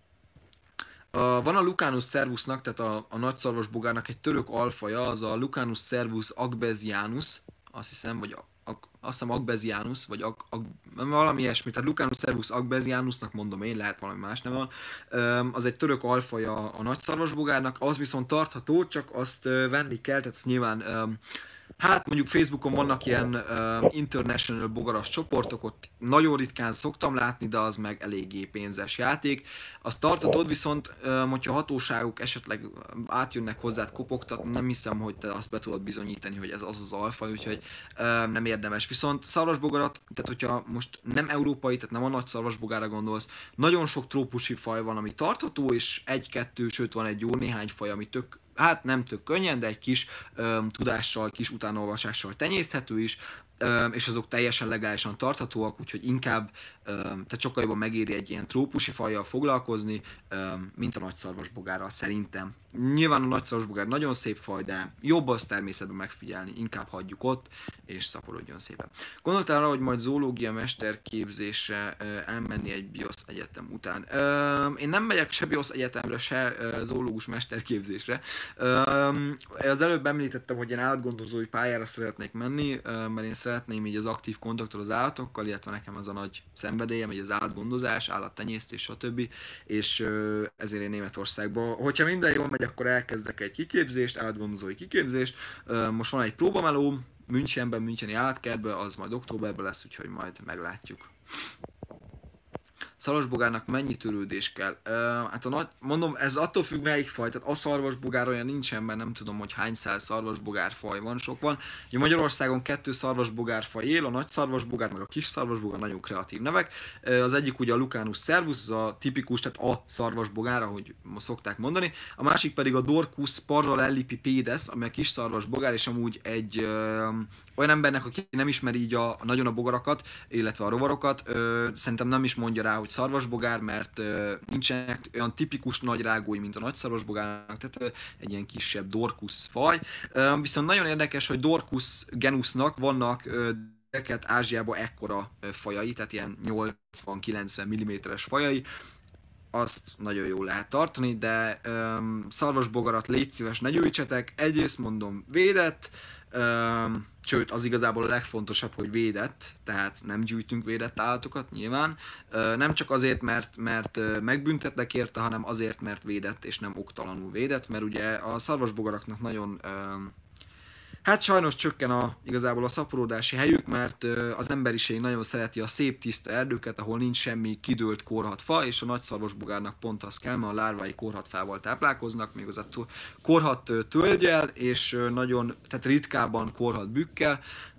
a, van a Lucanus servusnak, tehát a, a nagy szarvasbogárnak egy török alfaja, az a Lucanus servus agbesianus, azt hiszem, vagy a, a, azt hiszem Agbesianus, vagy ag, ag, valami ilyesmi, tehát Lucanus servus agbesianusnak mondom én, lehet valami más nem van. Um, az egy török alfaja a nagy szarvasbogárnak, az viszont tartható, csak azt uh, venni kell, tehát nyilván um, hát mondjuk Facebookon vannak ilyen uh, international bogaras csoportok, ott nagyon ritkán szoktam látni, de az meg eléggé pénzes játék. Azt tartatod, viszont um, hogyha hatóságok esetleg átjönnek hozzád kopogtatni, nem hiszem, hogy te azt be tudod bizonyítani, hogy ez az az alfa, úgyhogy um, nem érdemes. Viszont szarvasbogarat, tehát hogyha most nem európai, tehát nem a nagy szarvasbogára gondolsz, nagyon sok trópusi faj van, ami tartható, és egy-kettő, sőt van egy jó néhány faj, ami tök hát nem tök könnyen, de egy kis öm, tudással, kis utánolvasással tenyészthető is, öm, és azok teljesen legálisan tarthatóak, úgyhogy inkább, öm, tehát sokkal jobban megéri egy ilyen trópusi fajjal foglalkozni, öm, mint a nagyszarvasbogárral szerintem. Nyilván a nagyszarvasbogár nagyon szép faj, de jobb azt természetben megfigyelni, inkább hagyjuk ott, és szaporodjon szépen. Gondoltál arra, hogy majd zoológia mesterképzésre ö, elmenni egy BIOS egyetem után? Ö, én nem megyek se BIOS egyetemre, se ö, zoológus mesterképzésre. Az előbb említettem, hogy én állatgondozói pályára szeretnék menni, mert én szeretném így az aktív kontaktot az állatokkal, illetve nekem az a nagy szenvedélyem, így az állatgondozás, állattenyésztés, stb. És ezért én Németországban, hogyha minden jól megy, akkor elkezdek egy kiképzést, állatgondozói kiképzést. Most van egy próbameló, Münchenben, Müncheni állatkertben, az majd októberben lesz, úgyhogy majd meglátjuk. Szarvasbogárnak mennyi törődés kell? Uh, hát a nagy, mondom, ez attól függ melyik faj, tehát a szarvasbogár olyan nincsen, mert nem tudom, hogy hány száz szarvasbogárfaj van, sok van. Ugye Magyarországon kettő szarvasbogárfaj él, a nagy szarvasbogár, meg a kis szarvasbogár, nagyon kreatív nevek. Uh, az egyik ugye a Lucanus servus, az a tipikus, tehát a szarvasbogár, ahogy szokták mondani. A másik pedig a Dorcus parallelipipédes, ami a kis szarvasbogár, és amúgy egy uh, olyan embernek, aki nem ismeri így a, a nagyon a bogarakat, illetve a rovarokat, uh, szerintem nem is mondja rá, hogy szarvasbogár, mert uh, nincsenek olyan tipikus nagy rágói, mint a nagy szarvasbogárnak, tehát uh, egy ilyen kisebb Dorcus faj. Uh, viszont nagyon érdekes, hogy Dorcus genusnak vannak uh, Ázsiában ekkora uh, fajai, tehát ilyen nyolcvan-kilencven milliméteres fajai, azt nagyon jól lehet tartani, de um, szarvasbogarat légy szíves, ne gyűjtsetek, egyrészt mondom védett, um, sőt, az igazából a legfontosabb, hogy védett, tehát nem gyűjtünk védett állatokat nyilván. Nem csak azért, mert, mert megbüntetnek érte, hanem azért, mert védett és nem oktalanul védett, mert ugye a szarvasbogaraknak nagyon Hát sajnos csökken a, igazából a szaporodási helyük, mert az emberiség nagyon szereti a szép tiszta erdőket, ahol nincs semmi kidőlt korhatfa, és a nagyszarvasbogárnak pont az kell, mert a lárvái korhatfával táplálkoznak, még az a korhat tölgyel, és nagyon, tehát ritkában korhat bükkel,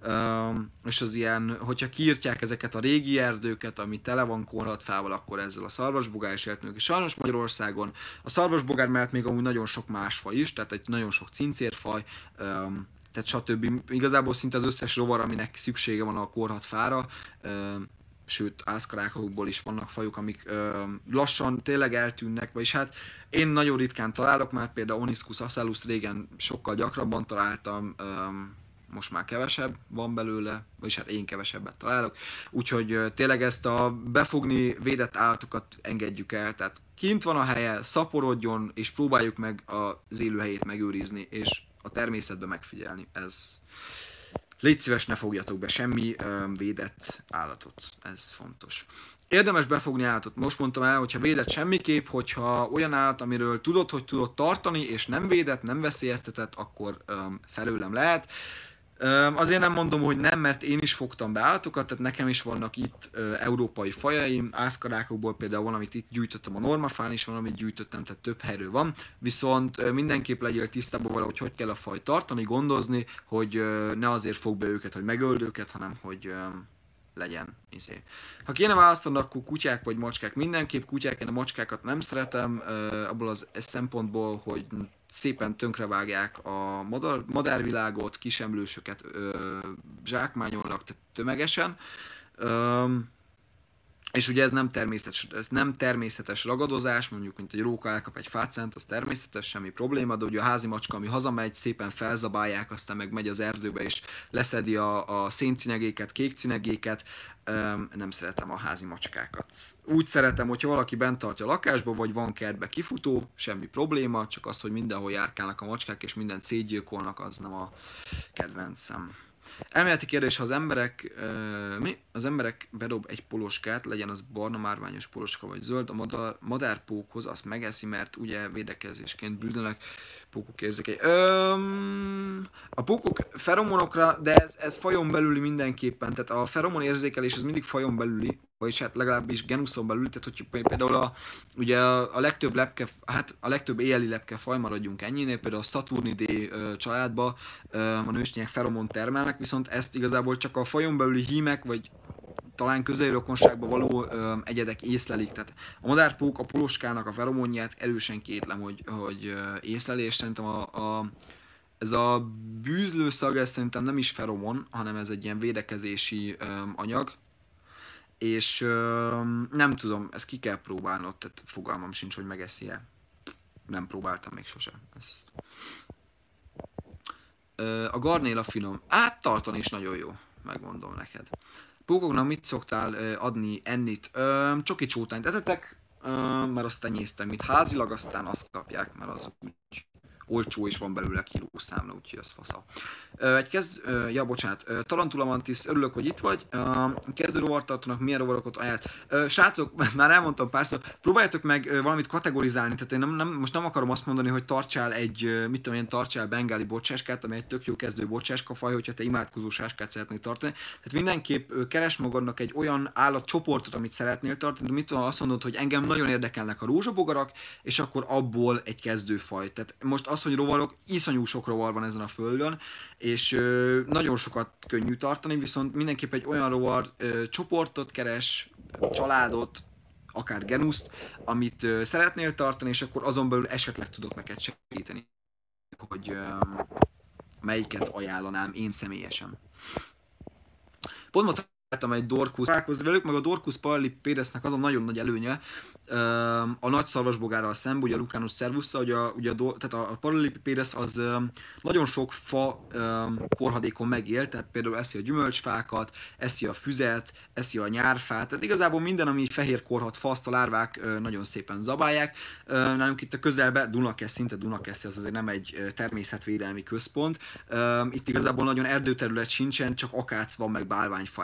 és az ilyen, hogyha kiírtják ezeket a régi erdőket, ami tele van korhatfával, akkor ezzel a szarvasbogár is eltűnik. És sajnos Magyarországon a szarvasbogár mellett még amúgy nagyon sok más faj is, tehát egy nagyon sok cincérfaj, tehát stb. Igazából szinte az összes rovar, aminek szüksége van a korhatfára, sőt ászkarákokból is vannak fajok, amik ö, lassan tényleg eltűnnek, vagyis hát én nagyon ritkán találok, már például Oniscus acellus régen sokkal gyakrabban találtam, ö, most már kevesebb van belőle, vagyis hát én kevesebbet találok, úgyhogy ö, tényleg ezt a befogni védett állatokat engedjük el, tehát kint van a helye, szaporodjon, és próbáljuk meg az élőhelyét megőrizni, és a természetben megfigyelni, ez... Légy szíves, ne fogjatok be semmi ö, védett állatot, ez fontos. Érdemes befogni állatot. Most mondtam el, hogyha védett semmiképp, hogyha olyan állat, amiről tudod, hogy tudod tartani, és nem védett, nem veszélyeztetett, akkor ö, felőlem lehet. Ö, azért nem mondom, hogy nem, mert én is fogtam be állatokat, tehát nekem is vannak itt ö, európai fajaim, ászkarákokból például van, amit itt gyűjtöttem, a normafán is van, amit gyűjtöttem, tehát több helyről van, viszont ö, mindenképp legyél tisztában vele, hogy hogy kell a faj tartani, gondozni, hogy ö, ne azért fog be őket, hogy megöld őket, hanem hogy ö, legyen izé. Ha kéne választani, akkor kutyák vagy macskák, mindenképp kutyák, én a macskákat nem szeretem, ö, abból az szempontból, hogy szépen tönkrevágják a madár, madárvilágot, kisemlősöket ö, zsákmányolnak tömegesen. Ö, és ugye ez nem természetes, ez nem természetes ragadozás, mondjuk, mint egy róka elkap egy fácent, az természetes, semmi probléma, de ugye a házi macska, ami hazamegy, szépen felzabálják, aztán meg megy az erdőbe és leszedi a, a széncinegéket, kékcinegéket, öm, nem szeretem a házi macskákat. Úgy szeretem, hogyha valaki bent tartja a lakásba, vagy van kertbe kifutó, semmi probléma, csak az, hogy mindenhol járkálnak a macskák és mindent szétgyilkolnak, az nem a kedvencem. Elméleti kérdés, ha az emberek, uh, mi? Az emberek bedob egy poloskát, legyen az barna márványos poloska vagy zöld, a madár, madárpókhoz azt megeszi, mert ugye védekezésként bűnölnek, pókok érzékei. Öm, a pókok feromonokra, de ez, ez fajon belüli mindenképpen, tehát a feromon érzékelés az mindig fajon belüli, vagyis hát legalábbis genuszon belül, tehát hogy például a, ugye a, a legtöbb lepke, hát a legtöbb éjjeli lepke faj, maradjunk ennyinél, például a Saturnidae családban a nőstények feromon termelnek, viszont ezt igazából csak a fajon belüli hímek, vagy talán közeli rokonságban való ö, egyedek észlelik, tehát a madárpók a poloskának a feromonját erősen kétlem, hogy, hogy ö, észleli, és szerintem a, a, ez a bűzlőszag, ez szerintem nem is feromon, hanem ez egy ilyen védekezési ö, anyag, és ö, nem tudom, ezt ki kell próbálnod, tehát fogalmam sincs, hogy megeszi-e. Nem próbáltam még sosem ezt. Ö, a garnéla finom, át tartani is nagyon jó, megmondom neked. Pókoknak mit szoktál ö, adni ennit? Ö, csoki csótányt etetek, ö, mert azt tenyésztem itt házilag, aztán azt kapják, mert az úgy olcsó és van belőle kilószámla, úgyhogy az fasza. Ö, egy kezd... Ö, ja, bocsánat. Ö, Tarantula Mantis, örülök, hogy itt vagy. Ö, kezdő rovartartónak milyen rovarokat ajánlát? Ö, srácok, ezt már elmondtam párszor, próbáljátok meg ö, valamit kategorizálni, tehát én nem, nem, most nem akarom azt mondani, hogy tartsál egy, ö, mit tudom én, tartsál bengáli bocsáskát, ami egy tök jó kezdő bocsáskafaj, hogyha te imádkozó sáskát szeretnél tartani. Tehát mindenképp ö, keres magadnak egy olyan állatcsoportot, amit szeretnél tartani, de mit tudom, azt mondod, hogy engem nagyon érdekelnek a rózsabogarak, és akkor abból egy kezdőfaj. Tehát most az, hogy rovarok, iszonyú sok rovar van ezen a földön, és ö, nagyon sokat könnyű tartani, viszont mindenképp egy olyan rovar ö, csoportot keres, családot, akár genuszt, amit ö, szeretnél tartani, és akkor azon belül esetleg tudok neked segíteni, hogy ö, melyiket ajánlanám én személyesen. Pont most láttam egy Dorcus, találkozni velük, meg a Dorcus paralipédesnek az a nagyon nagy előnye a nagy szarvasbogárral szemben, ugye a Lucanus cervussal, hogy a, ugye a, tehát a paralipédes az nagyon sok fa korhadékon megél, tehát például eszi a gyümölcsfákat, eszi a füzet, eszi a nyárfát, tehát igazából minden, ami fehér korhat fa, azt a lárvák nagyon szépen zabálják. Nálunk itt a közelben Dunakesz, szinte Dunakesz, az azért nem egy természetvédelmi központ. Itt igazából nagyon erdőterület sincsen, csak akác van, meg bálványfa erdő.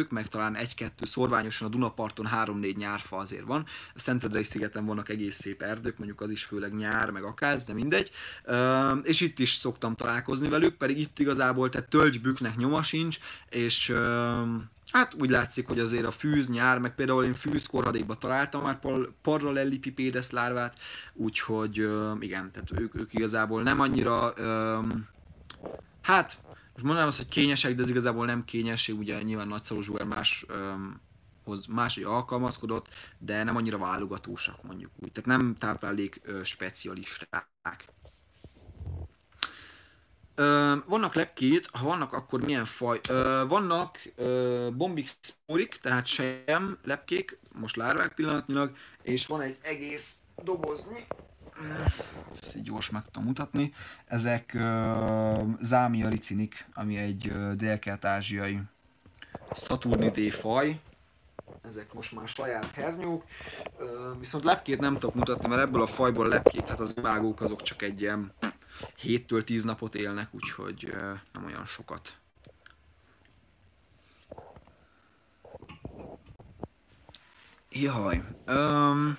erdők, meg talán egy-kettő szorványosan a Dunaparton három-négy nyárfa azért van. A Szentendrei szigeten vannak egész szép erdők, mondjuk az is főleg nyár, meg akác, de mindegy. Uh, és itt is szoktam találkozni velük, pedig itt igazából tehát tölgybüknek nyoma sincs, és uh, hát úgy látszik, hogy azért a fűz, nyár, meg például én fűzkorhadékban találtam már Parallelipipédes lárvát, úgyhogy uh, igen, tehát ők, ők igazából nem annyira, um, hát most mondanám azt, hogy kényesek, de ez igazából nem kényes, ugye nyilván nagyszarvasbogár más, um, máshogy alkalmazkodott, de nem annyira válogatósak mondjuk úgy, tehát nem táplálék uh, specialisták. Ö, vannak lepkét, ha vannak, akkor milyen faj? Ö, vannak ö, bombix sporik, tehát sejem lepkék, most lárvák pillanatnyilag, és van egy egész dobozni, ezt így gyors meg tudom mutatni, ezek ö, Zamia ricinik, ami egy ö, dél-kelet-ázsiai Saturnidé faj, ezek most már saját hernyók, ö, viszont lepkét nem tudok mutatni, mert ebből a fajból lepkék, tehát az vágók azok csak egy ilyen héttől tíz napot élnek, úgyhogy uh, nem olyan sokat. Jaj. Um,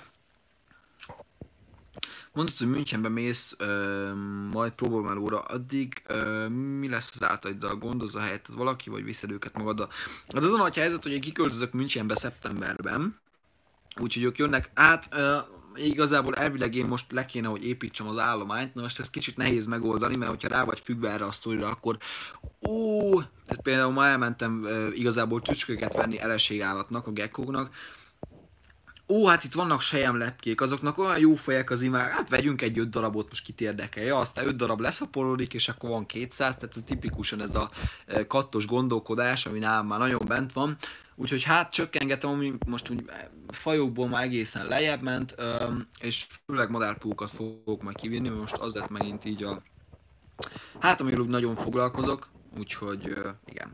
mondtad, hogy Münchenbe mész, um, majd próbálmelóra, addig um, mi lesz az átaiddal? Gondozza a helyet valaki, vagy viszed őket magaddal? Hát az a nagy helyzet, hogy én kiköltözök Münchenbe szeptemberben, úgyhogy ők jönnek át. Uh, Igazából elvileg én most le kéne, hogy építsem az állományt, na most ez kicsit nehéz megoldani, mert hogyha rá vagy függve erre a sztorira, akkor ó, tehát például már elmentem e, igazából tücsköket venni eleségállatnak, a gekkóknak. Ó, hát itt vannak selyemlepkék, azoknak olyan jó fejek az imák, hát vegyünk egy öt darabot, most kit érdekel, ja, aztán öt darab leszaporodik, és akkor van kétszáz, tehát ez tipikusan ez a kattos gondolkodás, ami nálam már nagyon bent van. Úgyhogy hát csökkengetem, ami most úgy fajokból már egészen lejjebb ment, és főleg madárpókat fogok majd kivinni, mert most az lett megint így a... Hát amiről úgy nagyon foglalkozok, úgyhogy igen.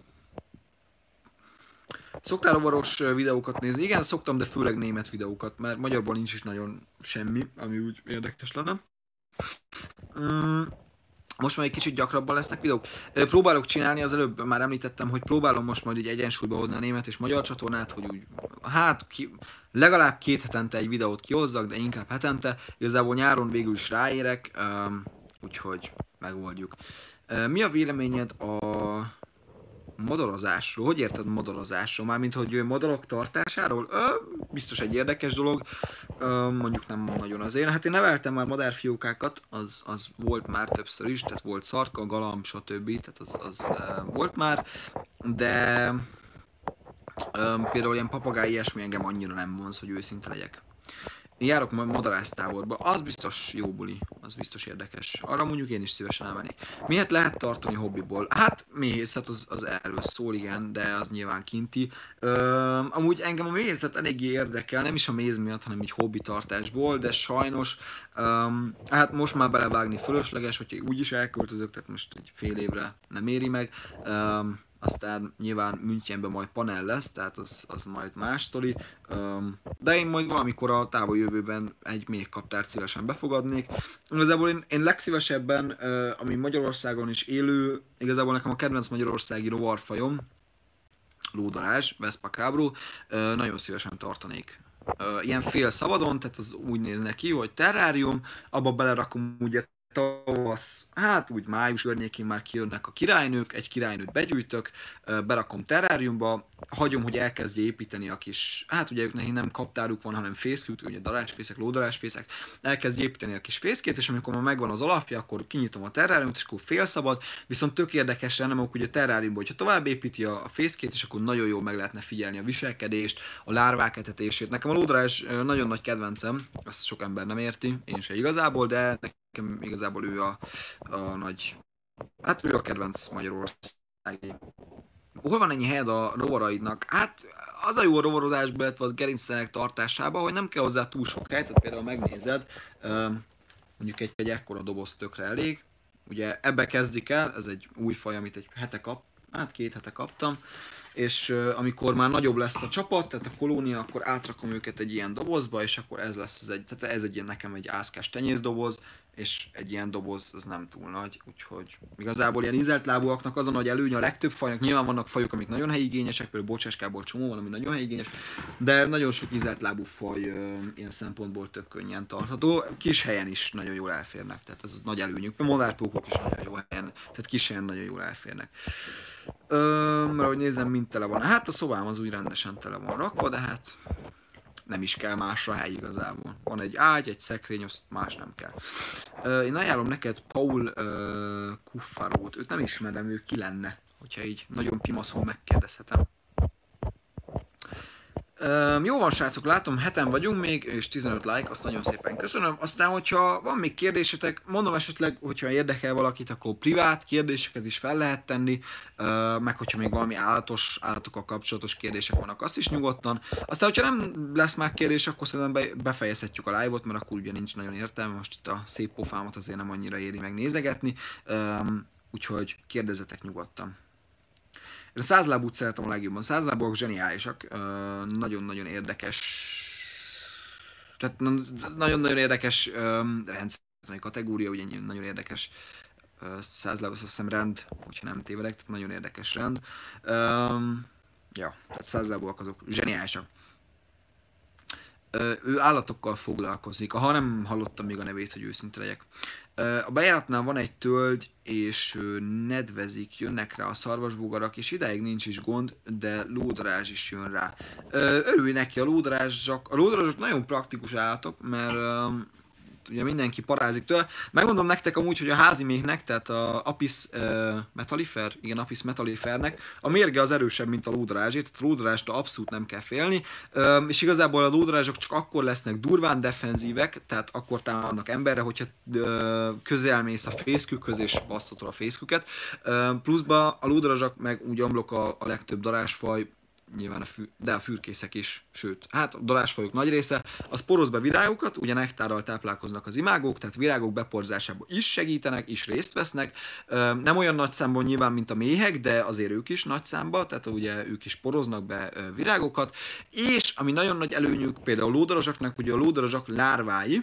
Szoktál rovaros videókat nézni? Igen, szoktam, de főleg német videókat, mert magyarban nincs is nagyon semmi, ami úgy érdekes lenne. Mm. Most már egy kicsit gyakrabban lesznek videók. Próbálok csinálni, az előbb már említettem, hogy próbálom most majd így egyensúlyba hozni a német és magyar csatornát, hogy úgy, hát ki, legalább két hetente egy videót kihozzak, de inkább hetente. Igazából nyáron végül is ráérek, um, úgyhogy megoldjuk. Uh, mi a véleményed a madarazásról? Hogy érted madarazásról? Mármint, hogy madarak tartásáról? Ö, biztos egy érdekes dolog. Ö, mondjuk nem nagyon azért. Hát én neveltem már madárfiókákat, az, az volt már többször is, tehát volt szarka, galamb, stb. Tehát az, az uh, volt már, de ö, például ilyen papagáj ilyesmi engem annyira nem vonz, hogy őszinte legyek. Én járok majd madarásztáborba, az biztos jó buli, az biztos érdekes. Arra mondjuk én is szívesen elmennék. Miért lehet tartani hobbiból? Hát méhészet az, az erről szól, igen, de az nyilván kinti. Üm, amúgy engem a méhészet eléggé érdekel, nem is a méz miatt, hanem így hobbitartásból, de sajnos, üm, hát most már belevágni fölösleges, hogyha úgyis elköltözök, tehát most egy fél évre nem éri meg. Üm, Aztán nyilván Münchenben majd panel lesz, tehát az, az majd más sztori. Um, de én majd valamikor a távol jövőben egy még kaptárt szívesen befogadnék. Igazából én, én legszívesebben, uh, ami Magyarországon is élő, igazából nekem a kedvenc magyarországi rovarfajom, lódarázs, Vespa cabro, uh, nagyon szívesen tartanék. Uh, ilyen fél szabadon, tehát az úgy néz neki, hogy terrárium, abba belerakom ugye tavasz, hát úgy május környékén már kijönnek a királynők, egy királynőt begyűjtök, berakom terráriumba, hagyom, hogy elkezdje építeni a kis, hát ugye ők neki nem kaptáruk van, hanem fészkük, ugye darázsfészek, lódarázsfészek, elkezdje építeni a kis fészkét, és amikor már megvan az alapja, akkor kinyitom a terráriumot, és akkor félszabad, viszont tök érdekes lenne, mert ugye a terráriumban, hogyha tovább építi a fészkét, és akkor nagyon jól meg lehetne figyelni a viselkedést, a lárvák etetését. Nekem a lódarázs nagyon nagy kedvencem, azt sok ember nem érti, én se igazából, de nekem igazából ő a, a nagy, hát ő a kedvenc magyarországi. Hol van ennyi helyed a rovaraidnak? Hát az a jó a rovarozásban, illetve az gerinctelenek tartásában, hogy nem kell hozzá túl sok hely, tehát például megnézed, mondjuk egy, egy ekkora doboz tökre elég. Ugye ebbe kezdik el, ez egy új faj, amit egy hete kap, hát két hete kaptam, és uh, amikor már nagyobb lesz a csapat, tehát a kolónia, akkor átrakom őket egy ilyen dobozba, és akkor ez lesz az egy, tehát ez egy ilyen nekem egy ázkás tenyészdoboz, és egy ilyen doboz az nem túl nagy, úgyhogy igazából ilyen ízelt lábúaknak az a nagy előnye a legtöbb fajnak, nyilván vannak fajok, amik nagyon helyigényesek, például bocsáskából csomó van, ami nagyon helyigényes, de nagyon sok ízelt lábú faj ö, ilyen szempontból tök könnyen tartható, kis helyen is nagyon jól elférnek, tehát ez a nagy előnyük, a madárpókok is nagyon jó helyen, tehát kis helyen nagyon jól elférnek. Ö, mert ahogy nézem, mind tele van, hát a szobám az úgy rendesen tele van rakva, de hát nem is kell másra hely igazából. Van egy ágy, egy szekrény, azt más nem kell. Uh, én ajánlom neked Paul uh, Cuffarót, őt nem ismerem, ő ki lenne, hogyha így nagyon pimaszon megkérdezhetem. Uh, jó van srácok, látom, heten vagyunk még, és tizenöt like, azt nagyon szépen köszönöm. Aztán, hogyha van még kérdésetek, mondom esetleg, hogyha érdekel valakit, akkor privát kérdéseket is fel lehet tenni, uh, meg hogyha még valami állatos, állatokkal kapcsolatos kérdések vannak, azt is nyugodtan. Aztán, hogyha nem lesz már kérdés, akkor szerintem befejezhetjük a live-ot, mert akkor ugye nincs nagyon értelme, most itt a szép pofámat azért nem annyira éri meg nézegetni, um, úgyhogy kérdezzetek nyugodtan. Én a százlábút szeretem a legjobban. Százlábúak zseniálisak, nagyon-nagyon érdekes, tehát nagyon-nagyon érdekes rendszerű kategória, ugye nagyon érdekes százlábú, azt hiszem rend, hogyha nem tévedek, tehát nagyon érdekes rend. Ja, tehát százlábúak azok zseniálisak. Ő állatokkal foglalkozik, ha nem hallottam még a nevét, hogy őszinte legyek. A bejáratnál van egy tölgy, és nedvezik, jönnek rá a szarvasbogarak, és ideig nincs is gond, de lódarázs is jön rá. Örülj neki, a lódarázsak, a lódarázsok nagyon praktikus állatok, mert ugye mindenki parázik tőle. Megmondom nektek amúgy, hogy a házi méhnek, tehát a Apis uh, metallifer, igen, Apis metallifernek, a mérge az erősebb, mint a lódarázsé, tehát a lódarástól abszolút nem kell félni, um, és igazából a lódarázsok csak akkor lesznek durván defenzívek, tehát akkor támadnak emberre, hogyha uh, közelmész a fészkükhöz és basztod a fészküket. Uh, pluszba a lódarázsak meg úgy amblok a, a legtöbb darázsfaj, nyilván a fű, de a fürkészek is, sőt, hát a darázsfajok nagy része, az poroz be virágokat, ugye nektárral táplálkoznak az imágók, tehát virágok beporzásában is segítenek, is részt vesznek, nem olyan nagy számban nyilván, mint a méhek, de azért ők is nagy számban, tehát ugye ők is poroznak be virágokat, és ami nagyon nagy előnyük például a lódarazsaknak, ugye a lódarazsak lárvái,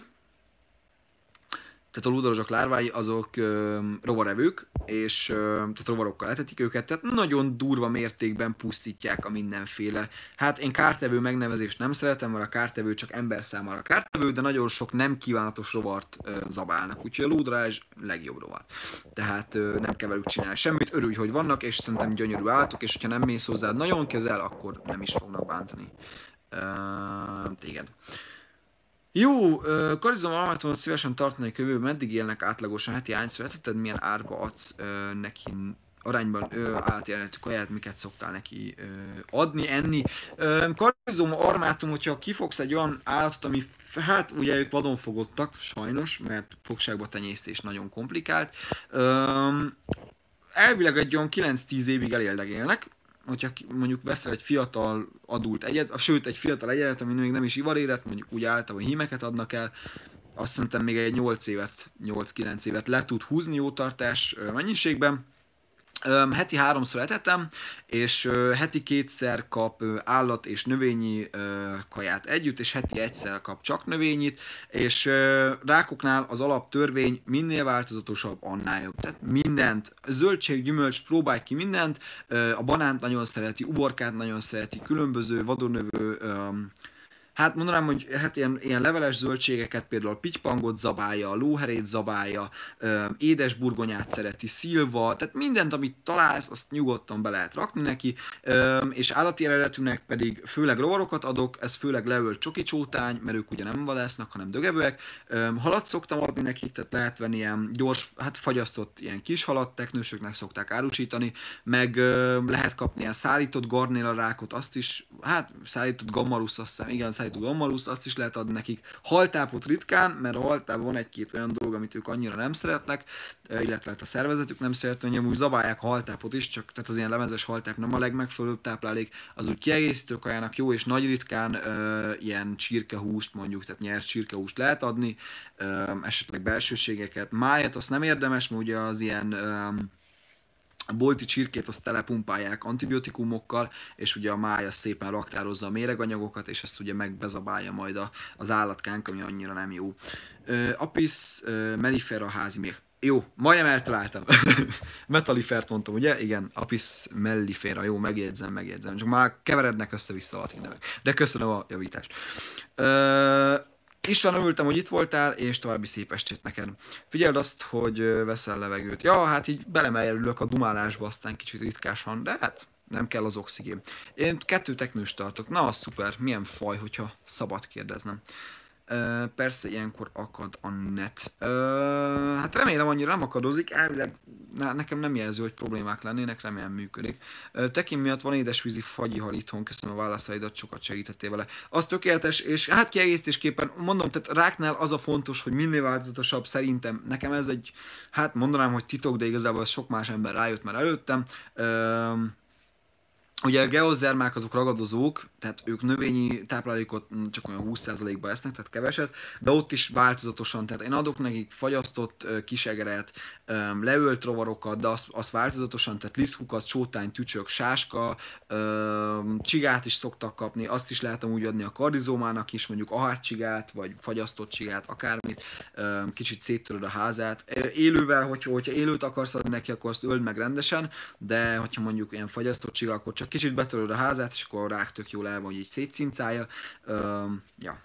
tehát a lódarazsak lárvái azok ö, rovarevők, és ö, tehát rovarokkal etetik őket, tehát nagyon durva mértékben pusztítják a mindenféle. Hát én kártevő megnevezést nem szeretem, mert a kártevő csak ember számára kártevő, de nagyon sok nem kívánatos rovart ö, zabálnak, úgyhogy a lódarazs legjobb rovar. Tehát ö, nem kell velük csinálni semmit, örülj, hogy vannak, és szerintem gyönyörű állatok, és hogyha nem mész hozzád nagyon közel, akkor nem is fognak bántani ö, téged. Jó, karizom almátomot szívesen tartanék jövőben, meddig élnek átlagosan, heti hányszor eteted, milyen árba adsz ö, neki arányban állatjelenetű kaját, miket szoktál neki ö, adni, enni. Ö, karizom armátum, hogyha kifogsz egy olyan állatot, ami hát ugye ők vadon fogottak, sajnos, mert fogságba tenyésztés nagyon komplikált. Ö, elvileg egy olyan kilenc-tíz évig eléldegélnek, hogyha mondjuk veszel egy fiatal adult egyet, sőt egy fiatal egyedet, ami még nem is ivarérett, mondjuk úgy általában hímeket adnak el, azt szerintem még egy nyolc évet, nyolc-kilenc évet le tud húzni jó tartás mennyiségben. Um, heti háromszor etetem, és uh, heti kétszer kap uh, állat és növényi uh, kaját együtt, és heti egyszer kap csak növényit, és uh, rákoknál az alaptörvény minél változatosabb, annál jobb. Tehát mindent, zöldség, gyümölcs, próbálj ki mindent, uh, a banánt nagyon szereti, uborkát nagyon szereti, különböző vadonnövő, um, hát mondanám, hogy hát ilyen, ilyen leveles zöldségeket, például a pitypangot zabálja, a lóherét zabálja, édes burgonyát szereti, szilva, tehát mindent, amit találsz, azt nyugodtan be lehet rakni neki, és állati eredetűnek pedig főleg rovarokat adok, ez főleg leölt csokicsótány, mert ők ugye nem vadásznak, hanem dögevőek. Halat szoktam adni nekik, tehát lehet venni ilyen gyors, hát fagyasztott ilyen kis halat, teknősöknek szokták árusítani, meg lehet kapni ilyen szállított garnéla rákot, azt is, hát szállított gammarusz, azt hiszem, igen, gammaluszt, azt is lehet adni nekik. Haltápot ritkán, mert a haltában van egy-két olyan dolog, amit ők annyira nem szeretnek, illetve hát a szervezetük nem szeretne, hogy amúgy zabálják a haltápot is, csak tehát az ilyen lemezes haltáp nem a legmegfelelőbb táplálék, az úgy kiegészítő kajának jó, és nagy ritkán ö, ilyen csirkehúst mondjuk, tehát nyers csirkehúst lehet adni, ö, esetleg belsőségeket. Májat azt nem érdemes, mert ugye az ilyen ö, a bolti csirkét azt telepumpálják antibiotikumokkal, és ugye a mája szépen raktározza a méreganyagokat, és ezt ugye megbezabálja majd a, az állatkánk, ami annyira nem jó. Uh, Apis uh, mellifera házi még. Jó, majdnem eltaláltam. Metallifert mondtam, ugye? Igen, Apis mellifera, jó, megjegyzem, megjegyzem. Csak már keverednek össze-vissza a latin nevek. De köszönöm a javítást. Uh, István, örültem, hogy itt voltál, és további szép estét neked. Figyeld azt, hogy veszel levegőt. Ja, hát így belemerülök a dumálásba, aztán kicsit ritkásan, de hát nem kell az oxigén. Én kettő teknőst tartok. Na, az szuper. Milyen faj, hogyha szabad kérdeznem. Uh, persze ilyenkor akad a net. Uh, hát remélem annyira nem akadozik, elvileg ne, nekem nem jelző, hogy problémák lennének, remélem működik. Uh, Tekin miatt van édesvízi fagyihal itthon, köszönöm a válaszaidat, sokat segítettél vele. Az tökéletes, és hát kiegészítésképpen mondom, tehát ráknál az a fontos, hogy minél változatosabb, szerintem nekem ez egy, hát mondanám, hogy titok, de igazából sok más ember rájött már előttem. Uh, Ugye a geozermák azok ragadozók, tehát ők növényi táplálékot csak olyan húsz százalékba esznek, tehát keveset, de ott is változatosan, tehát én adok nekik fagyasztott kisegeret, leölt rovarokat, de azt, azt változatosan, tehát lisztkukac, csótány, tücsök, sáska, csigát is szoktak kapni, azt is lehet úgy adni a kardizómának is, mondjuk ahátcsigát, vagy fagyasztott csigát, akármit, kicsit széttöröd a házát. Élővel, hogyha, hogyha élőt akarsz adni neki, akkor azt öld meg rendesen, de hogyha mondjuk ilyen fagyasztott csiga, akkor csak kicsit betöröd a házát, és akkor a rák tök jól el van, hogy így szétcincálja. Um, ja.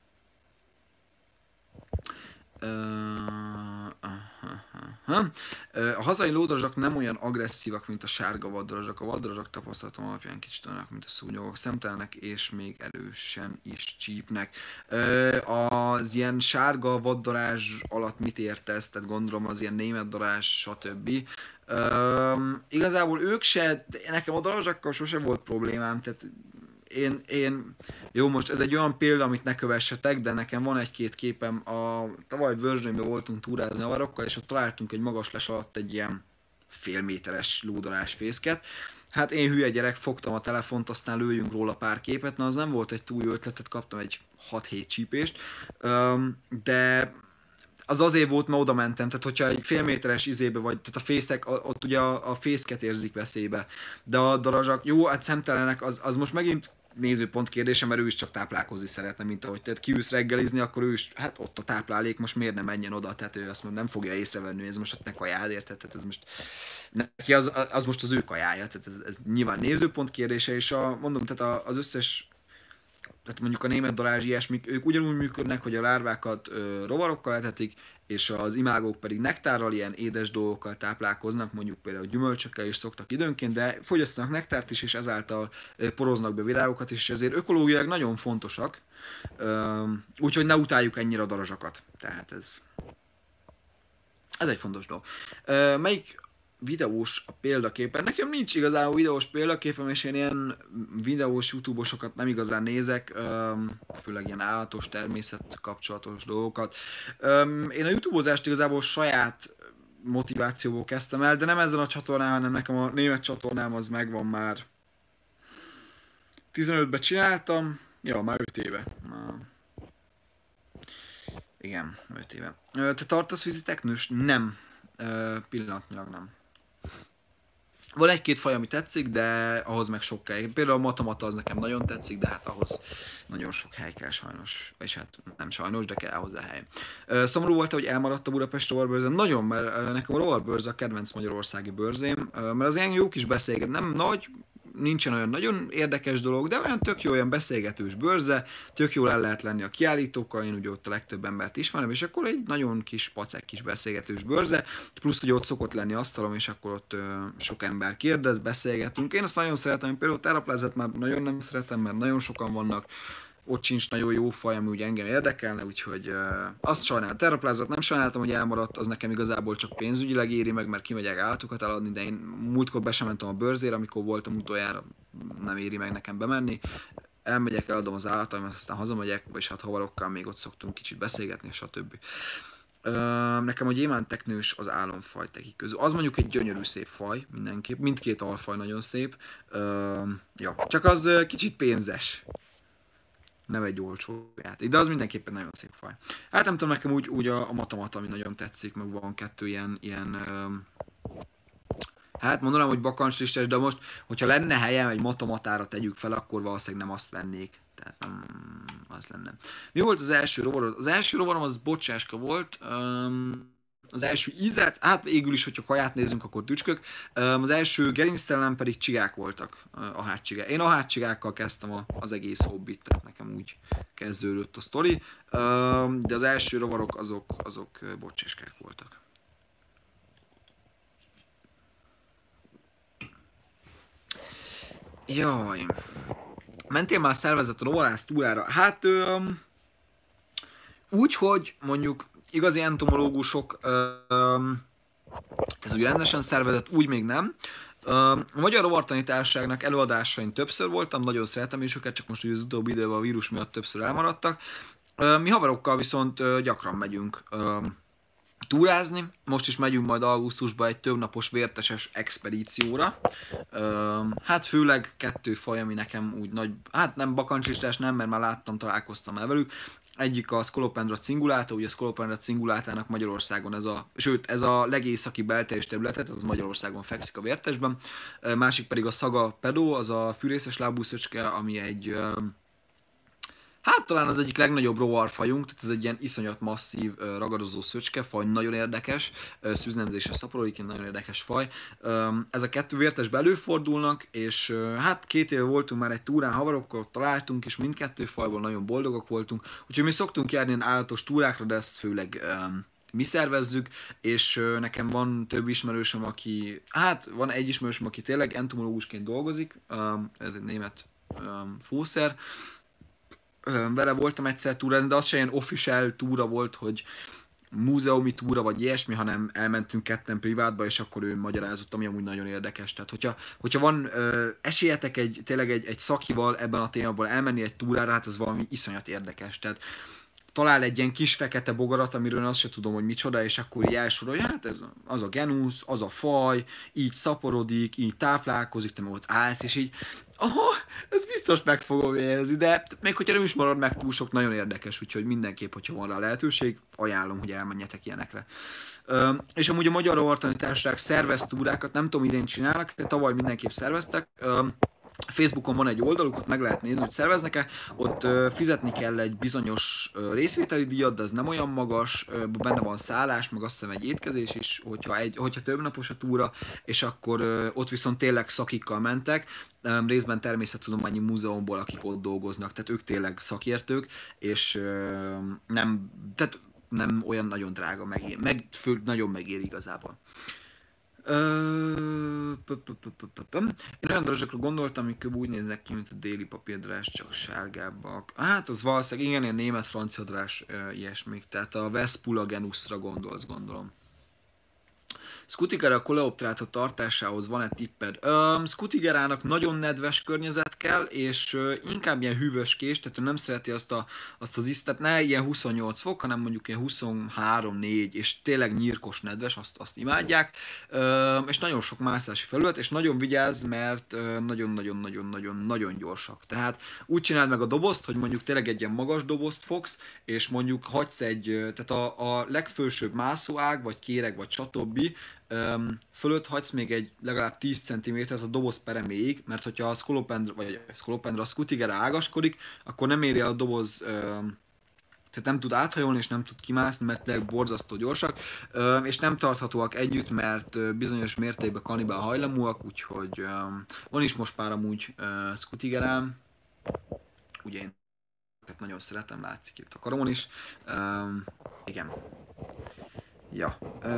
Uh, uh, uh, uh. Uh, a hazai lódarazsak nem olyan agresszívak, mint a sárga vaddarazsak. A vaddarazsak tapasztalatom alapján kicsit olyanok, mint a szúnyogok, szemtelenek, és még erősen is csípnek. Uh, az ilyen sárga vaddarázs alatt mit értesz? Tehát gondolom az ilyen német darázs, stb. Um, igazából ők se, nekem a darazsakkal sose volt problémám, tehát én, én, jó most ez egy olyan példa, amit ne kövessetek, de nekem van egy-két képem, a tavaly Vörzsönyben voltunk túrázni a varokkal, és ott találtunk egy magas les alatt egy ilyen fél méteres lódarás fészket. Hát én hülye gyerek, fogtam a telefont, aztán lőjünk róla pár képet, na az nem volt egy túl jó ötletet, kaptam egy hat-hét csípést, um, de az azért volt, mert oda mentem, tehát hogyha egy fél méteres izébe vagy, tehát a fészek, ott ugye a, a fészket érzik veszélybe, de a darazsak, jó, hát szemtelenek, az, az most megint nézőpont kérdése, mert ő is csak táplálkozni szeretne, mint ahogy tehát kiülsz reggelizni, akkor ő is, hát ott a táplálék, most miért nem menjen oda, tehát ő azt nem fogja észrevenni, ez most ne kajád, érted, tehát ez most, neki az, az most az ő kajája, tehát ez, ez nyilván nézőpont kérdése, és a, mondom, tehát az összes, tehát mondjuk a német darázs ilyesmik, ők ugyanúgy működnek, hogy a lárvákat ö, rovarokkal etetik, és az imágók pedig nektárral, ilyen édes dolgokkal táplálkoznak, mondjuk például gyümölcsökkel is szoktak időnként, de fogyasztanak nektárt is, és ezáltal ö, poroznak be virágokat is, és ezért ökológiailag nagyon fontosak, ö, úgyhogy ne utáljuk ennyire a darazsakat. Tehát ez, ez egy fontos dolog. Ö, melyik videós a példaképen? Nekem nincs igazából videós példaképem, és én ilyen videós YouTube-osokat nem igazán nézek, főleg ilyen állatos, természet kapcsolatos dolgokat. Én a YouTube-ozást igazából saját motivációból kezdtem el, de nem ezen a csatornán, hanem nekem a német csatornám az megvan már. tizenötben csináltam, ja, már öt éve. Igen, öt éve. Te tartasz vízi teknős? Nem. Pillanatnyilag nem. Van egy-két faj, ami tetszik, de ahhoz meg sok hely. Például a matamata az nekem nagyon tetszik, de hát ahhoz nagyon sok hely kell sajnos. És hát nem sajnos, de kell hozzá hely. Szomorú volt, hogy elmaradt a Budapest rovarbőrze. Nagyon, mert nekem a rovarbőrze a kedvenc magyarországi bőrzém, mert az ilyen jó kis beszélget, nem nagy, nincsen olyan nagyon érdekes dolog, de olyan tök jó, olyan beszélgetős bőrze, tök jól el lehet lenni a kiállítókkal, én ugye ott a legtöbb embert ismerem, és akkor egy nagyon kis pacek kis beszélgetős bőrze, plusz hogy ott szokott lenni asztalom, és akkor ott ö, sok ember kérdez, beszélgetünk. Én azt nagyon szeretem, például Terraplázát már nagyon nem szeretem, mert nagyon sokan vannak, ott sincs nagyon jó faj, ami ugye engem érdekelne, úgyhogy uh, azt sajnálom. Terraplázat nem sajnáltam, hogy elmaradt, az nekem igazából csak pénzügyileg éri meg, mert kimegyek állatokat eladni, de én múltkor be sem mentem a bőrzére, amikor voltam utoljára, nem éri meg nekem bemenni. Elmegyek, eladom az állataimat, aztán hazamegyek, vagy hát havarokkal még ott szoktunk kicsit beszélgetni, stb. Uh, nekem a gyémánteknős az álomfaj tekik közül. Az mondjuk egy gyönyörű szép faj, mindenképp. Mindkét alfaj nagyon szép. Uh, ja, csak az uh, kicsit pénzes. Nem egy olcsó játék, de az mindenképpen nagyon szép faj. Hát nem tudom, nekem úgy, úgy a, a matamata, ami nagyon tetszik, meg van kettő ilyen, ilyen Hát mondanám, hogy bakancslistás, de most, hogyha lenne helyem, egy matamatára tegyük fel, akkor valószínűleg nem azt vennék. Tehát nem az lenne. Mi volt az első rovar? Az első rovarom az bocsáska volt. Um, az első ízlet, hát végül is, hogyha kaját nézünk, akkor tücskök. Um, az első gerinctelen pedig csigák voltak, uh, a hátcsigák. Én a hátcsigákkal kezdtem a, az egész hobbit, tehát nekem úgy kezdődött a sztori. Um, de az első rovarok azok, azok uh, bocsáskák voltak. Jaj. Mentél már szervezett rovarász túrára? Hát öm, úgy, hogy mondjuk igazi entomológusok öm, tehát úgy rendesen szervezett, úgy még nem. Öm, a Magyar Rovartani Társaságnak előadásain többször voltam, nagyon szeretem is őket, csak most az utóbbi időben a vírus miatt többször elmaradtak. Öm, mi haverokkal viszont ö, gyakran megyünk öm, túrázni. Most is megyünk majd augusztusban egy többnapos vérteses expedícióra. Üm, hát főleg kettő faj, ami nekem úgy nagy, hát nem bakancslistás, nem, mert már láttam, találkoztam el velük. Egyik a Scolopendra cingulata, ugye a Scolopendra cingulátának Magyarországon ez a, sőt ez a legészaki belterjes területet, az Magyarországon fekszik a vértesben. Másik pedig a Saga pedo, az a fűrészes lábú szöcske, ami egy hát talán az egyik legnagyobb rovarfajunk, tehát ez egy ilyen iszonyat masszív ragadozó szöcskefaj, nagyon érdekes, szűznemzésre szaporodik, egy nagyon érdekes faj. Ez a kettő vértesben előfordulnak, és hát két éve voltunk már egy túrán haverokkal, találtunk, és mindkettő fajból nagyon boldogok voltunk, úgyhogy mi szoktunk járni ilyen állatos túrákra, de ezt főleg mi szervezzük, és nekem van több ismerősöm, aki, hát van egy ismerősöm, aki tényleg entomológusként dolgozik, ez egy német fószer. Vele voltam egyszer túrázni, de az se ilyen official túra volt, hogy múzeumi túra vagy ilyesmi, hanem elmentünk ketten privátba, és akkor ő magyarázott, ami amúgy nagyon érdekes. Tehát, hogyha, hogyha van ö, esélyetek egy, tényleg egy, egy szakival ebben a témában elmenni egy túrára, hát ez valami iszonyat érdekes. Tehát talál egy ilyen kis fekete bogarat, amiről azt se tudom, hogy micsoda, és akkor így elsorolja, hát ez az a genusz, az a faj, így szaporodik, így táplálkozik, te meg ott állsz, és így, aha, ez biztos meg fogom élni, de még hogyha nem is marad meg túl sok, nagyon érdekes, úgyhogy mindenképp, hogyha van rá lehetőség, ajánlom, hogy elmenjetek ilyenekre. Ö, és amúgy a Magyar Rovartani Társaság szervez túrákat, nem tudom, idén csinálnak, de tavaly mindenképp szerveztek. Ö, Facebookon van egy oldaluk, ott meg lehet nézni, hogy szerveznek-e, ott ö, fizetni kell egy bizonyos ö, részvételi díjat, de ez nem olyan magas, ö, benne van szállás, meg azt hiszem egy étkezés is, hogyha, egy, hogyha több napos a túra, és akkor ö, ott viszont tényleg szakikkal mentek, ö, részben természettudományi múzeumból, akik ott dolgoznak, tehát ők tényleg szakértők, és ö, nem, tehát nem olyan nagyon drága, megér, meg, fő, nagyon megér igazából. Én olyan darazsakra gondoltam, amik úgy néznek ki, mint a déli papírdrás, csak sárgábbak. Hát az valószínűleg igen, ilyen német-francia drás, ilyesmik. Tehát a Vespula genusra gondolsz, gondolom. Scutigera coleoptrata tartásához van-e tipped? Um, Scutigerának nagyon nedves környezet kell, és uh, inkább ilyen hűvös kés, tehát ő nem szereti azt, a, azt az ízt, tehát ne ilyen huszonnyolc fok, hanem mondjuk ilyen huszonhárom négy, és tényleg nyírkos nedves, azt, azt imádják, um, és nagyon sok mászási felület, és nagyon vigyázz, mert nagyon-nagyon-nagyon-nagyon-nagyon gyorsak. Tehát úgy csináld meg a dobozt, hogy mondjuk tényleg egy ilyen magas dobozt fogsz, és mondjuk hagysz egy, tehát a, a legfelsőbb mászóág, vagy kéreg, vagy stb. Um, fölött hagysz még egy legalább tíz centimétert a doboz pereméig, mert hogyha a Scolopendra, vagy a Scolopendra, a Scutigera ágaskodik, akkor nem éri el a doboz, um, tehát nem tud áthajolni és nem tud kimászni, mert tényleg borzasztó gyorsak, um, és nem tarthatóak együtt, mert uh, bizonyos mértékben kannibál hajlamúak, úgyhogy um, van is most pár amúgy uh, Scutigerám, ugye én nagyon szeretem, látszik itt a karomon is, um, igen. Ja,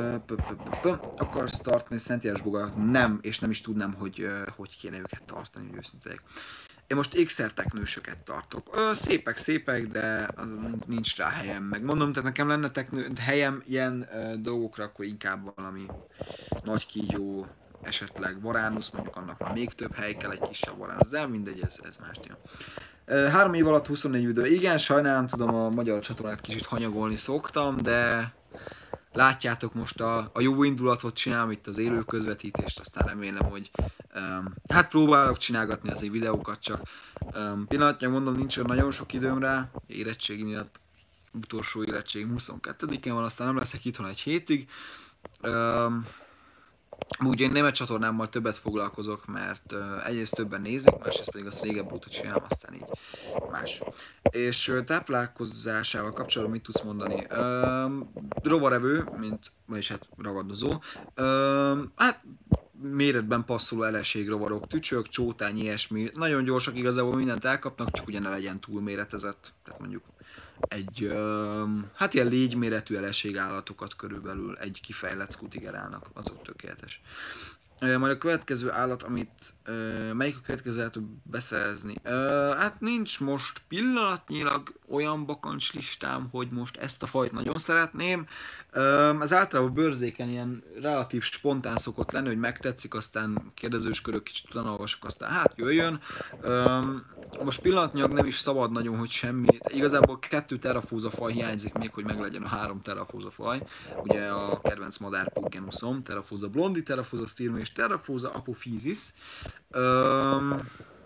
akarsz tartani Szent János bogarat? Nem, és nem is tudnám, hogy hogy kéne őket tartani, hogy őszintén. Én most ékszerteknősöket tartok. Ö, szépek, szépek, de az nincs rá helyem. Meg mondom, tehát nekem lenne teknő, helyem ilyen ö, dolgokra, akkor inkább valami nagy kígyó, esetleg varánusz, mondjuk annak már még több hely kell, egy kisebb varánusz, de mindegy, ez, ez más téma. Három év alatt huszonnégy videó. Igen, sajnálom, tudom, a magyar csatornát kicsit hanyagolni szoktam, de látjátok, most a, a jó indulatot csinálom itt az élő közvetítést, aztán remélem, hogy um, hát próbálok csinálgatni azért videókat, csak um, pillanatnyilag mondom, nincs nagyon sok időm rá, érettségi miatt, utolsó érettségim huszonkettedikén van, aztán nem leszek itthon egy hétig. Um, Úgy én német csatornámmal többet foglalkozok, mert uh, egyrészt többen nézik, másrészt pedig azt régebb óta csinálom, aztán így más. És uh, táplálkozásával kapcsolatban mit tudsz mondani? Uh, rovarevő, mint, vagyis hát ragadozó. Uh, hát méretben passzoló eleség rovarok, tücsök, csótány, ilyesmi. Nagyon gyorsak, igazából mindent elkapnak, csak ugye ne legyen túlméretezett. Tehát mondjuk egy, uh, hát ilyen légyméretű eleség állatokat körülbelül egy kifejlett skutigerálnak, azok tökéletes. Uh, majd a következő állat, amit, uh, melyik a következő állat beszerezni? Uh, hát nincs most pillanatnyilag olyan bakancs listám, hogy most ezt a fajt nagyon szeretném. Uh, ez általában bőrzéken ilyen relatív spontán szokott lenni, hogy megtetszik, aztán kérdezős körök kicsit utána olvasok, aztán hát jöjjön. Uh, most pillanatnyilag nem is szabad nagyon, hogy semmi. Igazából kettő terrafóza faj hiányzik még, hogy meglegyen a három terrafóza faj. Ugye a kedvenc madár Puggenusom, terrafóza blondi, terrafóza stirmi és terrafóza apophysis. Um,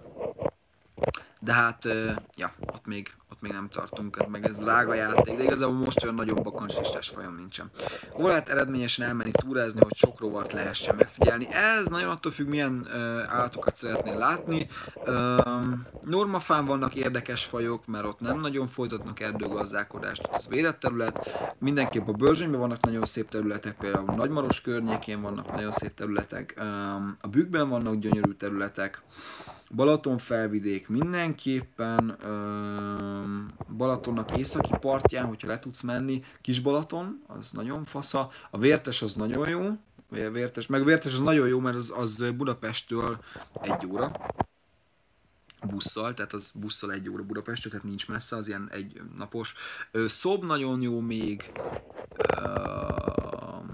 de hát, uh, ja, ott még, ott még nem tartunk, meg ez drága játék, de igazából most olyan nagyon bakancslistás fajom nincsen. Hol lehet eredményesen elmenni túrázni, hogy sok rovart lehessen megfigyelni? Ez nagyon attól függ, milyen uh, állatokat szeretnél látni. Um, normafán vannak érdekes fajok, mert ott nem nagyon folytatnak erdőgazdálkodást, ez védett terület. Mindenképp a Börzsönyben vannak nagyon szép területek, például Nagymaros környékén vannak nagyon szép területek, um, a Bükkben vannak gyönyörű területek. Balaton felvidék mindenképpen, um, Balatonnak északi partján, hogyha le tudsz menni, Kis-Balaton, az nagyon fasza, a Vértes az nagyon jó, Vértes, meg Vértes az nagyon jó, mert az, az Budapesttől egy óra busszal, tehát az busszal egy óra Budapesttől, tehát nincs messze, az ilyen egy napos. Szob nagyon jó még, um,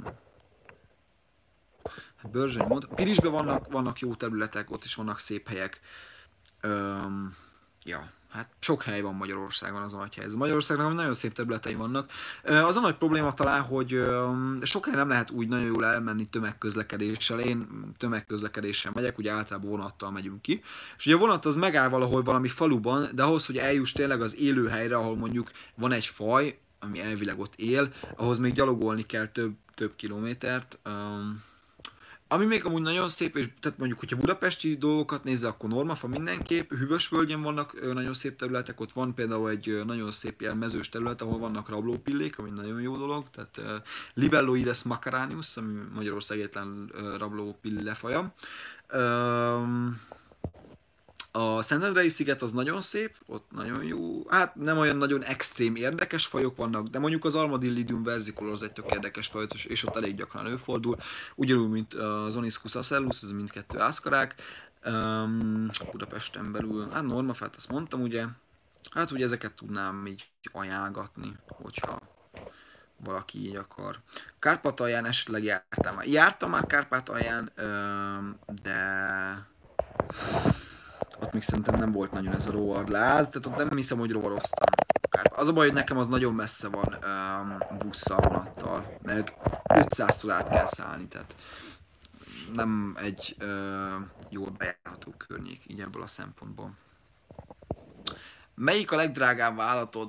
Börzsöny mond. Pirisben vannak, vannak jó területek, ott is vannak szép helyek. Um, ja, hát sok hely van Magyarországon, az a nagy hely. Magyarországnak nagyon szép területei vannak. Az a nagy probléma talán, hogy um, sok helyen nem lehet úgy nagyon jól elmenni tömegközlekedéssel. Én tömegközlekedéssel megyek, ugye általában vonattal megyünk ki. És ugye a vonat az megáll valahol valami faluban, de ahhoz, hogy eljuss tényleg az élőhelyre, ahol mondjuk van egy faj, ami elvileg ott él, ahhoz még gyalogolni kell több, több kilométert. Um, Ami még amúgy nagyon szép, és tehát mondjuk, hogyha budapesti dolgokat nézze, akkor Normafa mindenképp, Hűvösvölgyen vannak nagyon szép területek, ott van például egy nagyon szép ilyen mezős terület, ahol vannak rablópillék, ami nagyon jó dolog, tehát uh, Libelloides macaranius, ami Magyarország egyetlen uh, rablópille faja. Um, A Szentendrei sziget az nagyon szép, ott nagyon jó, hát nem olyan nagyon extrém érdekes fajok vannak, de mondjuk az Armadillidium versicolor az egy tök érdekes faj, és ott elég gyakran előfordul, ugyanúgy, mint az Oniscus acellus, ez mindkettő ászkarák, um, Budapesten belül, hát Normafát azt mondtam ugye, hát ugye ezeket tudnám így ajánlgatni, hogyha valaki így akar. Kárpátalján esetleg jártam már, jártam már Kárpátalján, de ott még szerintem nem volt nagyon ez a rovarláz, tehát ott nem hiszem, hogy rovaroztam. Az a baj, hogy nekem az nagyon messze van um, busszal, vonattal, meg ötszázszor át kell szállni, tehát nem egy uh, jól bejárható környék, így ebből a szempontból. Melyik a legdrágább állatod?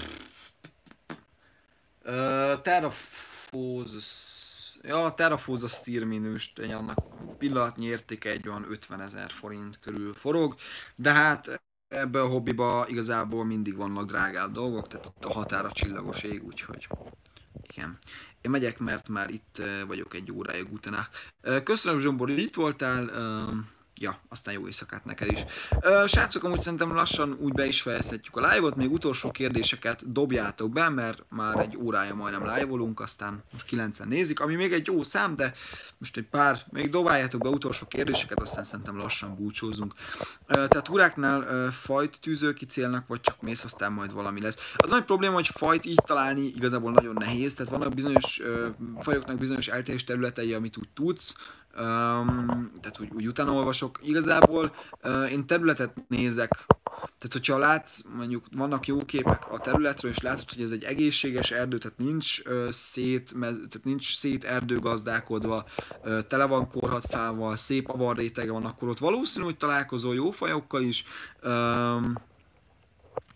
Uh, Terrafózus... Ja, a Terrafóza stirminőst, annak pillanatnyi értéke egy olyan ötvenezer forint körül forog, de hát ebben a hobbiba igazából mindig vannak drágább dolgok, tehát ott a határa csillagos ég, úgyhogy igen. Én megyek, mert már itt vagyok egy óráig utána. Köszönöm, Zsombor, hogy itt voltál. Ja, aztán jó éjszakát neked is. Ö, srácok, amúgy szerintem lassan úgy be is fejezhetjük a live-ot, még utolsó kérdéseket dobjátok be, mert már egy órája majdnem live-olunk, aztán most kilencen nézik, ami még egy jó szám, de most egy pár, még dobáljátok be utolsó kérdéseket, aztán szerintem lassan búcsózunk. Ö, tehát uráknál ö, fajt tűző ki célnak, vagy csak mész, aztán majd valami lesz. Az nagy probléma, hogy fajt így találni igazából nagyon nehéz, tehát vannak bizonyos ö, fajoknak bizonyos eltérés területei, amit úgy tudsz, Um, tehát úgy, úgy utána olvasok. Igazából uh, én területet nézek, tehát hogyha látsz, mondjuk vannak jó képek a területről, és látod, hogy ez egy egészséges erdő, tehát nincs uh, szét, tehát nincs szét erdőgazdálkodva, uh, tele van korhatfával, szép avarrétege van, akkor ott valószínű, hogy találkozol jó fajokkal is. Um,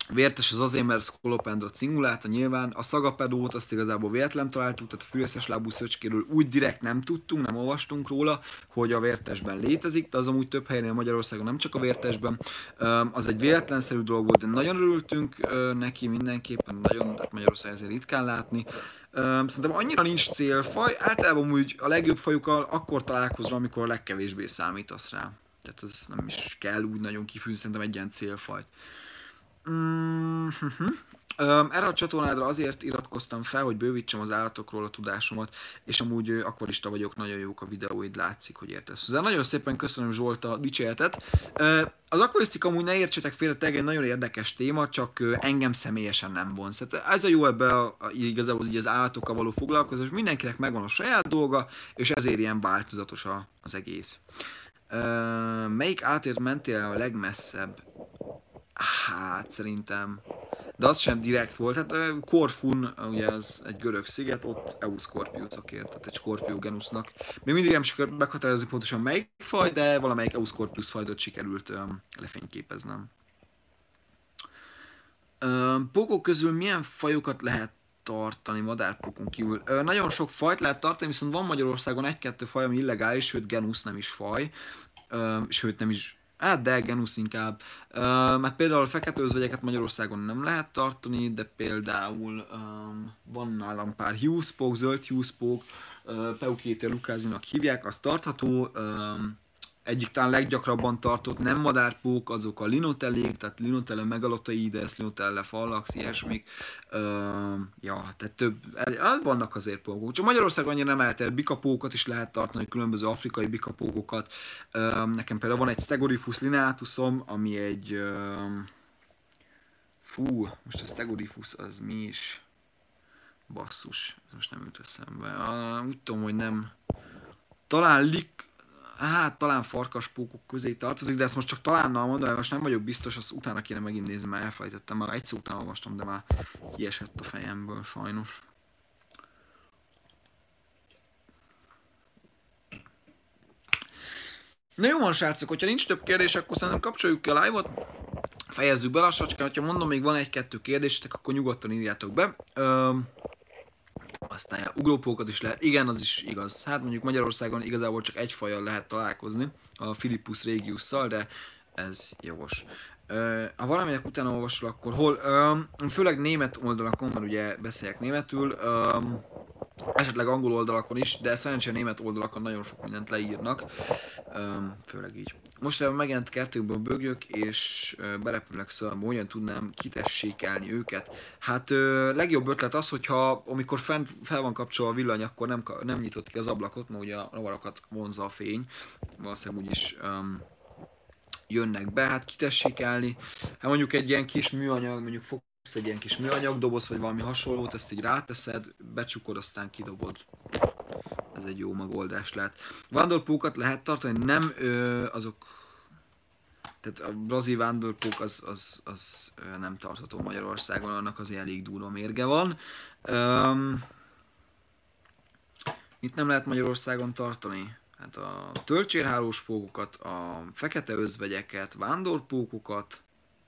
Vértes az azért, mert Scolopendra cingulálta nyilván, a Szagapedót azt igazából véletlen találtuk, tehát a fűrészes lábú szöcskéről úgy direkt nem tudtunk, nem olvastunk róla, hogy a vértesben létezik, de az amúgy több helynél Magyarországon, nem csak a vértesben. Az egy véletlenszerű dolog volt, de nagyon örültünk neki mindenképpen, nagyon, tehát Magyarországon ezért ritkán látni. Szerintem annyira nincs célfaj, általában úgy a legjobb fajukkal akkor találkozol, amikor a legkevésbé számítasz rá. Tehát ez nem is kell úgy nagyon kifűzni, szerintem egy ilyen célfajt. Mm-hmm. Erre a csatornádra azért iratkoztam fel, hogy bővítsem az állatokról a tudásomat, és amúgy akvarista vagyok, nagyon jók a videóid, látszik, hogy értesz. Szóval nagyon szépen köszönöm, Zsolt, a dicséretet. Az akvarisztika amúgy ne értsetek félre, tényleg egy nagyon érdekes téma, csak engem személyesen nem vonz. Tehát ez a jó ebbe a, a, igazából az állatokkal való foglalkozás, mindenkinek megvan a saját dolga, és ezért ilyen változatos a, az egész. Melyik átért mentél a legmesszebb? Hát szerintem, de az sem direkt volt, hát Korfun, ugye ez egy görög sziget, ott Euscorpiusokért, tehát egy Scorpio genusznak. Még mindig nem sikerült meghatározni pontosan melyik faj, de valamelyik Euscorpius fajtot sikerült um, lefényképeznem. Um, pókok közül milyen fajokat lehet tartani madárpókon kívül? Uh, nagyon sok fajt lehet tartani, viszont van Magyarországon egy-kettő faj, ami illegális, sőt genusz nem is faj, uh, sőt nem is Hát, de genusz inkább. Uh, mert például a fekete özvegyeket Magyarországon nem lehet tartani, de például um, van nálam pár hiúszpók, zöld hiúszpók, uh, Peukétia lucasinak hívják, az tartható. Um, egyik talán leggyakrabban tartott nem madárpók, azok a linotellék, tehát linotelle megalotaides, linotelle fallax, ilyesmik. Uh, ja, tehát több, vannak azért pókok. Csak Magyarországon annyira nem elterjedt, bikapókat is lehet tartani, különböző afrikai bikapókokat. Uh, nekem például van egy Stegorifus lineatusom, ami egy... Uh, fú, most a Stegorifus az mi is? Basszus, ez most nem jut eszembe. Uh, úgy tudom, hogy nem... Talán lik... Hát talán farkaspókok közé tartozik, de ezt most csak talánnal mondom, mert most nem vagyok biztos, azt utána kéne megint nézni, mert elfelejtettem, már egyszer után olvastam, de már kiesett a fejemből sajnos. Na jó van, srácok, hogyha nincs több kérdés, akkor szerintem kapcsoljuk ki a live-ot, fejezzük be lassacskán, hogyha mondom, még van egy-kettő kérdésetek, akkor nyugodtan írjátok be. Üm... Aztán ja, ugrópókat is lehet, igen, az is igaz. Hát mondjuk Magyarországon igazából csak egy fajjal lehet találkozni, a Philippus regiusszal, de ez jogos. Uh, ha valaminek utána olvasol, akkor hol? Um, főleg német oldalakon, mert ugye beszéljek németül, um, esetleg angol oldalakon is, de szerencsére német oldalakon nagyon sok mindent leírnak, um, főleg így. Most ebben megjelent kertőkből bögyök, és uh, berepülnek szalamba, hogyan tudnám kitessékelni őket. Hát uh, legjobb ötlet az, hogyha amikor fent fel van kapcsolva a villany, akkor nem, nem nyitott ki az ablakot, mert ugye a ravarakat vonzza a fény, valószínűleg úgyis um, jönnek be, hát kitessékelni. Hát mondjuk egy ilyen kis műanyag, mondjuk fogsz egy ilyen kis műanyagdoboz, vagy valami hasonlót, ezt így ráteszed, becsukod, aztán kidobod. Ez egy jó megoldás lehet. Vándorpókat lehet tartani, nem ö, azok... Tehát a brazil vándorpók az, az, az ö, nem tartható Magyarországon, annak azért elég durva mérge van. Öm, mit nem lehet Magyarországon tartani? Hát a tölcsérhálós pókokat, a fekete özvegyeket, vándorpókokat,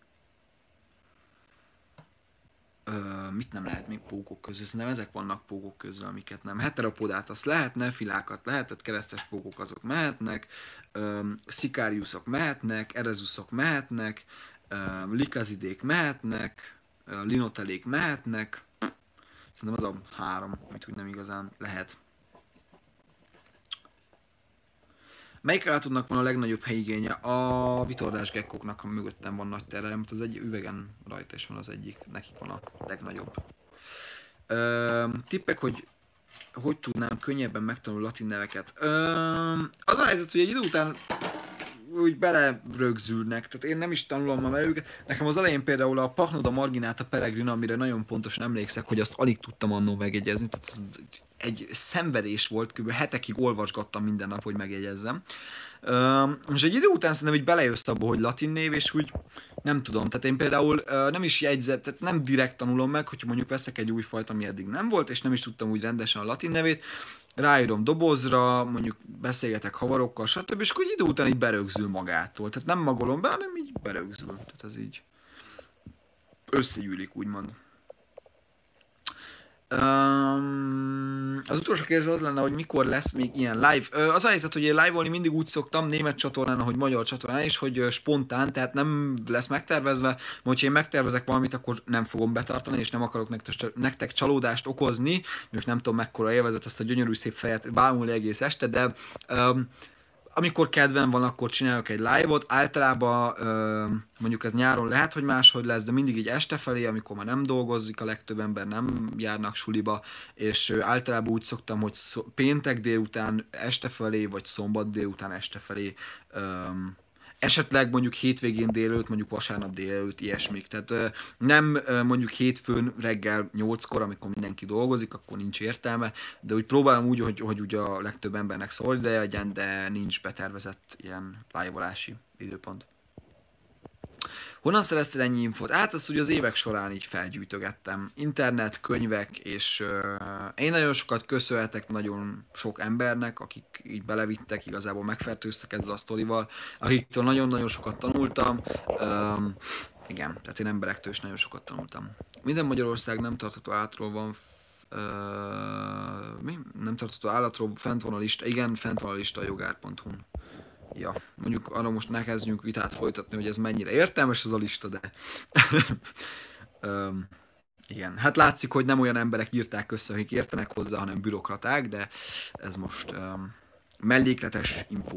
Ö, mit nem lehet még pókok közül? Nem ezek vannak pókok közül, amiket nem. Heteropodát azt lehetne, filákat lehetett, keresztes pókok azok mehetnek, ö, szikáriuszok mehetnek, erezuszok mehetnek, ö, likazidék mehetnek, ö, linotelék mehetnek. Szerintem az a három, amit úgy nem igazán lehet. Melyik állatodnak van a legnagyobb helyigénye? A vitorlás gekkóknak, ha mögöttem van nagy terem, mert az egy üvegen rajta is van az egyik, nekik van a legnagyobb. Ö, tippek, hogy hogy tudnám könnyebben megtanulni latin neveket? Ö, az a helyzet, hogy egy idő után úgy belerögzülnek, tehát én nem is tanulom már őket. Nekem az elején például a Pachnoda marginata peregrina, amire nagyon pontosan emlékszek, hogy azt alig tudtam annól megjegyezni, tehát ez egy szenvedés volt, kb. Hetekig olvasgattam minden nap, hogy megjegyezzem. És egy idő után szerintem így belejössz abba, hogy latin név, és úgy nem tudom, tehát én például nem is jegyzem, tehát nem direkt tanulom meg, hogyha mondjuk veszek egy új fajt, ami eddig nem volt, és nem is tudtam úgy rendesen a latin nevét, ráírom dobozra, mondjuk beszélgetek havarokkal, stb. És akkor egy idő után így berögzül magától. Tehát nem magolom be, hanem így berögzül. Tehát ez így összegyűlik, úgymond. Um, az utolsó kérdés az lenne, hogy mikor lesz még ilyen live. Uh, az a helyzet, hogy én live-olni mindig úgy szoktam, német csatornán, ahogy magyar csatornán is, hogy uh, spontán, tehát nem lesz megtervezve, mert hogyha én megtervezek valamit, akkor nem fogom betartani, és nem akarok nektek, nektek csalódást okozni, és nem tudom mekkora élvezet ezt a gyönyörű szép fejet bámulni egész este, de um, amikor kedvem van, akkor csinálok egy live-ot, általában ö, mondjuk ez nyáron lehet, hogy máshogy lesz, de mindig így este felé, amikor már nem dolgozik, a legtöbb ember nem járnak suliba, és ö, általában úgy szoktam, hogy szó, péntek délután este felé, vagy szombat délután este felé, ö, esetleg mondjuk hétvégén délelőtt, mondjuk vasárnap délelőtt, ilyesmik. Tehát ö, nem ö, mondjuk hétfőn reggel nyolckor, amikor mindenki dolgozik, akkor nincs értelme, de úgy próbálom úgy, hogy, hogy ugye a legtöbb embernek szól ideje legyen, de nincs betervezett ilyen live-olási időpont. Honnan szereztél ennyi infót? Hát ezt ugye az évek során így felgyűjtögettem. Internet, könyvek, és uh, én nagyon sokat köszönhetek nagyon sok embernek, akik így belevittek, igazából megfertőztek ezzel a sztorival, akiktől nagyon-nagyon sokat tanultam. Um, igen, tehát én emberektől is nagyon sokat tanultam. Minden Magyarország nem tartható állatról van, uh, mi? Nem tartható állatról fent van a lista, igen, fent van a lista a jogár pont hu-n. Ja, mondjuk arra most ne kezdjünk vitát folytatni, hogy ez mennyire értelmes ez a lista, de... um, igen, hát látszik, hogy nem olyan emberek írták össze, akik értenek hozzá, hanem bürokraták, de ez most um, mellékletes info.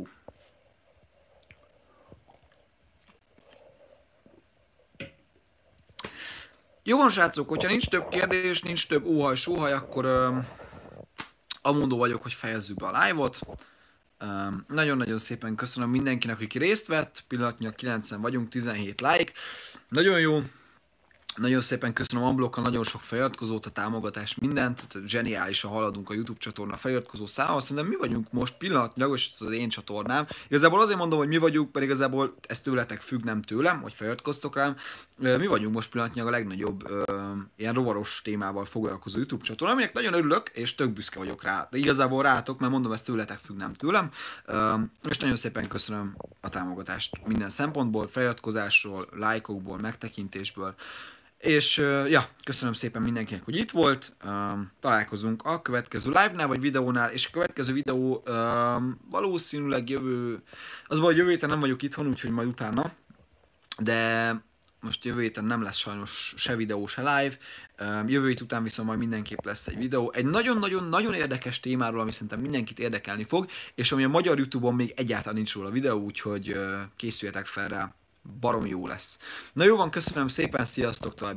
Jó van, srácok, hogyha nincs több kérdés, nincs több óhaj-sóhaj, akkor um, amondó vagyok, hogy fejezzük be a live-ot. Um, nagyon-nagyon szépen köszönöm mindenkinek, aki részt vett, pillanatnyilag kilencen vagyunk, tizenhét like, nagyon jó, nagyon szépen köszönöm Unblokkal, nagyon sok feliratkozót, a támogatást, mindent, tehát zseniálisan haladunk a YouTube csatorna feliratkozó számával, szerintem mi vagyunk most pillanatnyilag, és ez az én csatornám, igazából azért mondom, hogy mi vagyunk, mert igazából ez tőletek függ, nem tőlem, hogy feliratkoztok rám, mi vagyunk most pillanatnyilag a legnagyobb ö, ilyen rovaros témával foglalkozó YouTube csatorna, aminek nagyon örülök, és tök büszke vagyok rá, de igazából rátok, mert mondom, ez tőletek függ, nem tőlem, ö, és nagyon szépen köszönöm a támogatást minden szempontból, feliratkozásról, lájkokból, megtekintésből. És uh, ja, köszönöm szépen mindenkinek, hogy itt volt, um, találkozunk a következő live-nál vagy videónál, és a következő videó um, valószínűleg jövő, az baj, hogy jövő héten nem vagyok itthon, úgyhogy majd utána, de most jövő héten nem lesz sajnos se videó, se live, um, jövő hét után viszont majd mindenképp lesz egy videó, egy nagyon-nagyon-nagyon érdekes témáról, ami szerintem mindenkit érdekelni fog, és ami a magyar YouTube-on még egyáltalán nincs róla videó, úgyhogy uh, készüljetek fel rá, baromi jó lesz. Na jó van, köszönöm szépen, sziasztok, további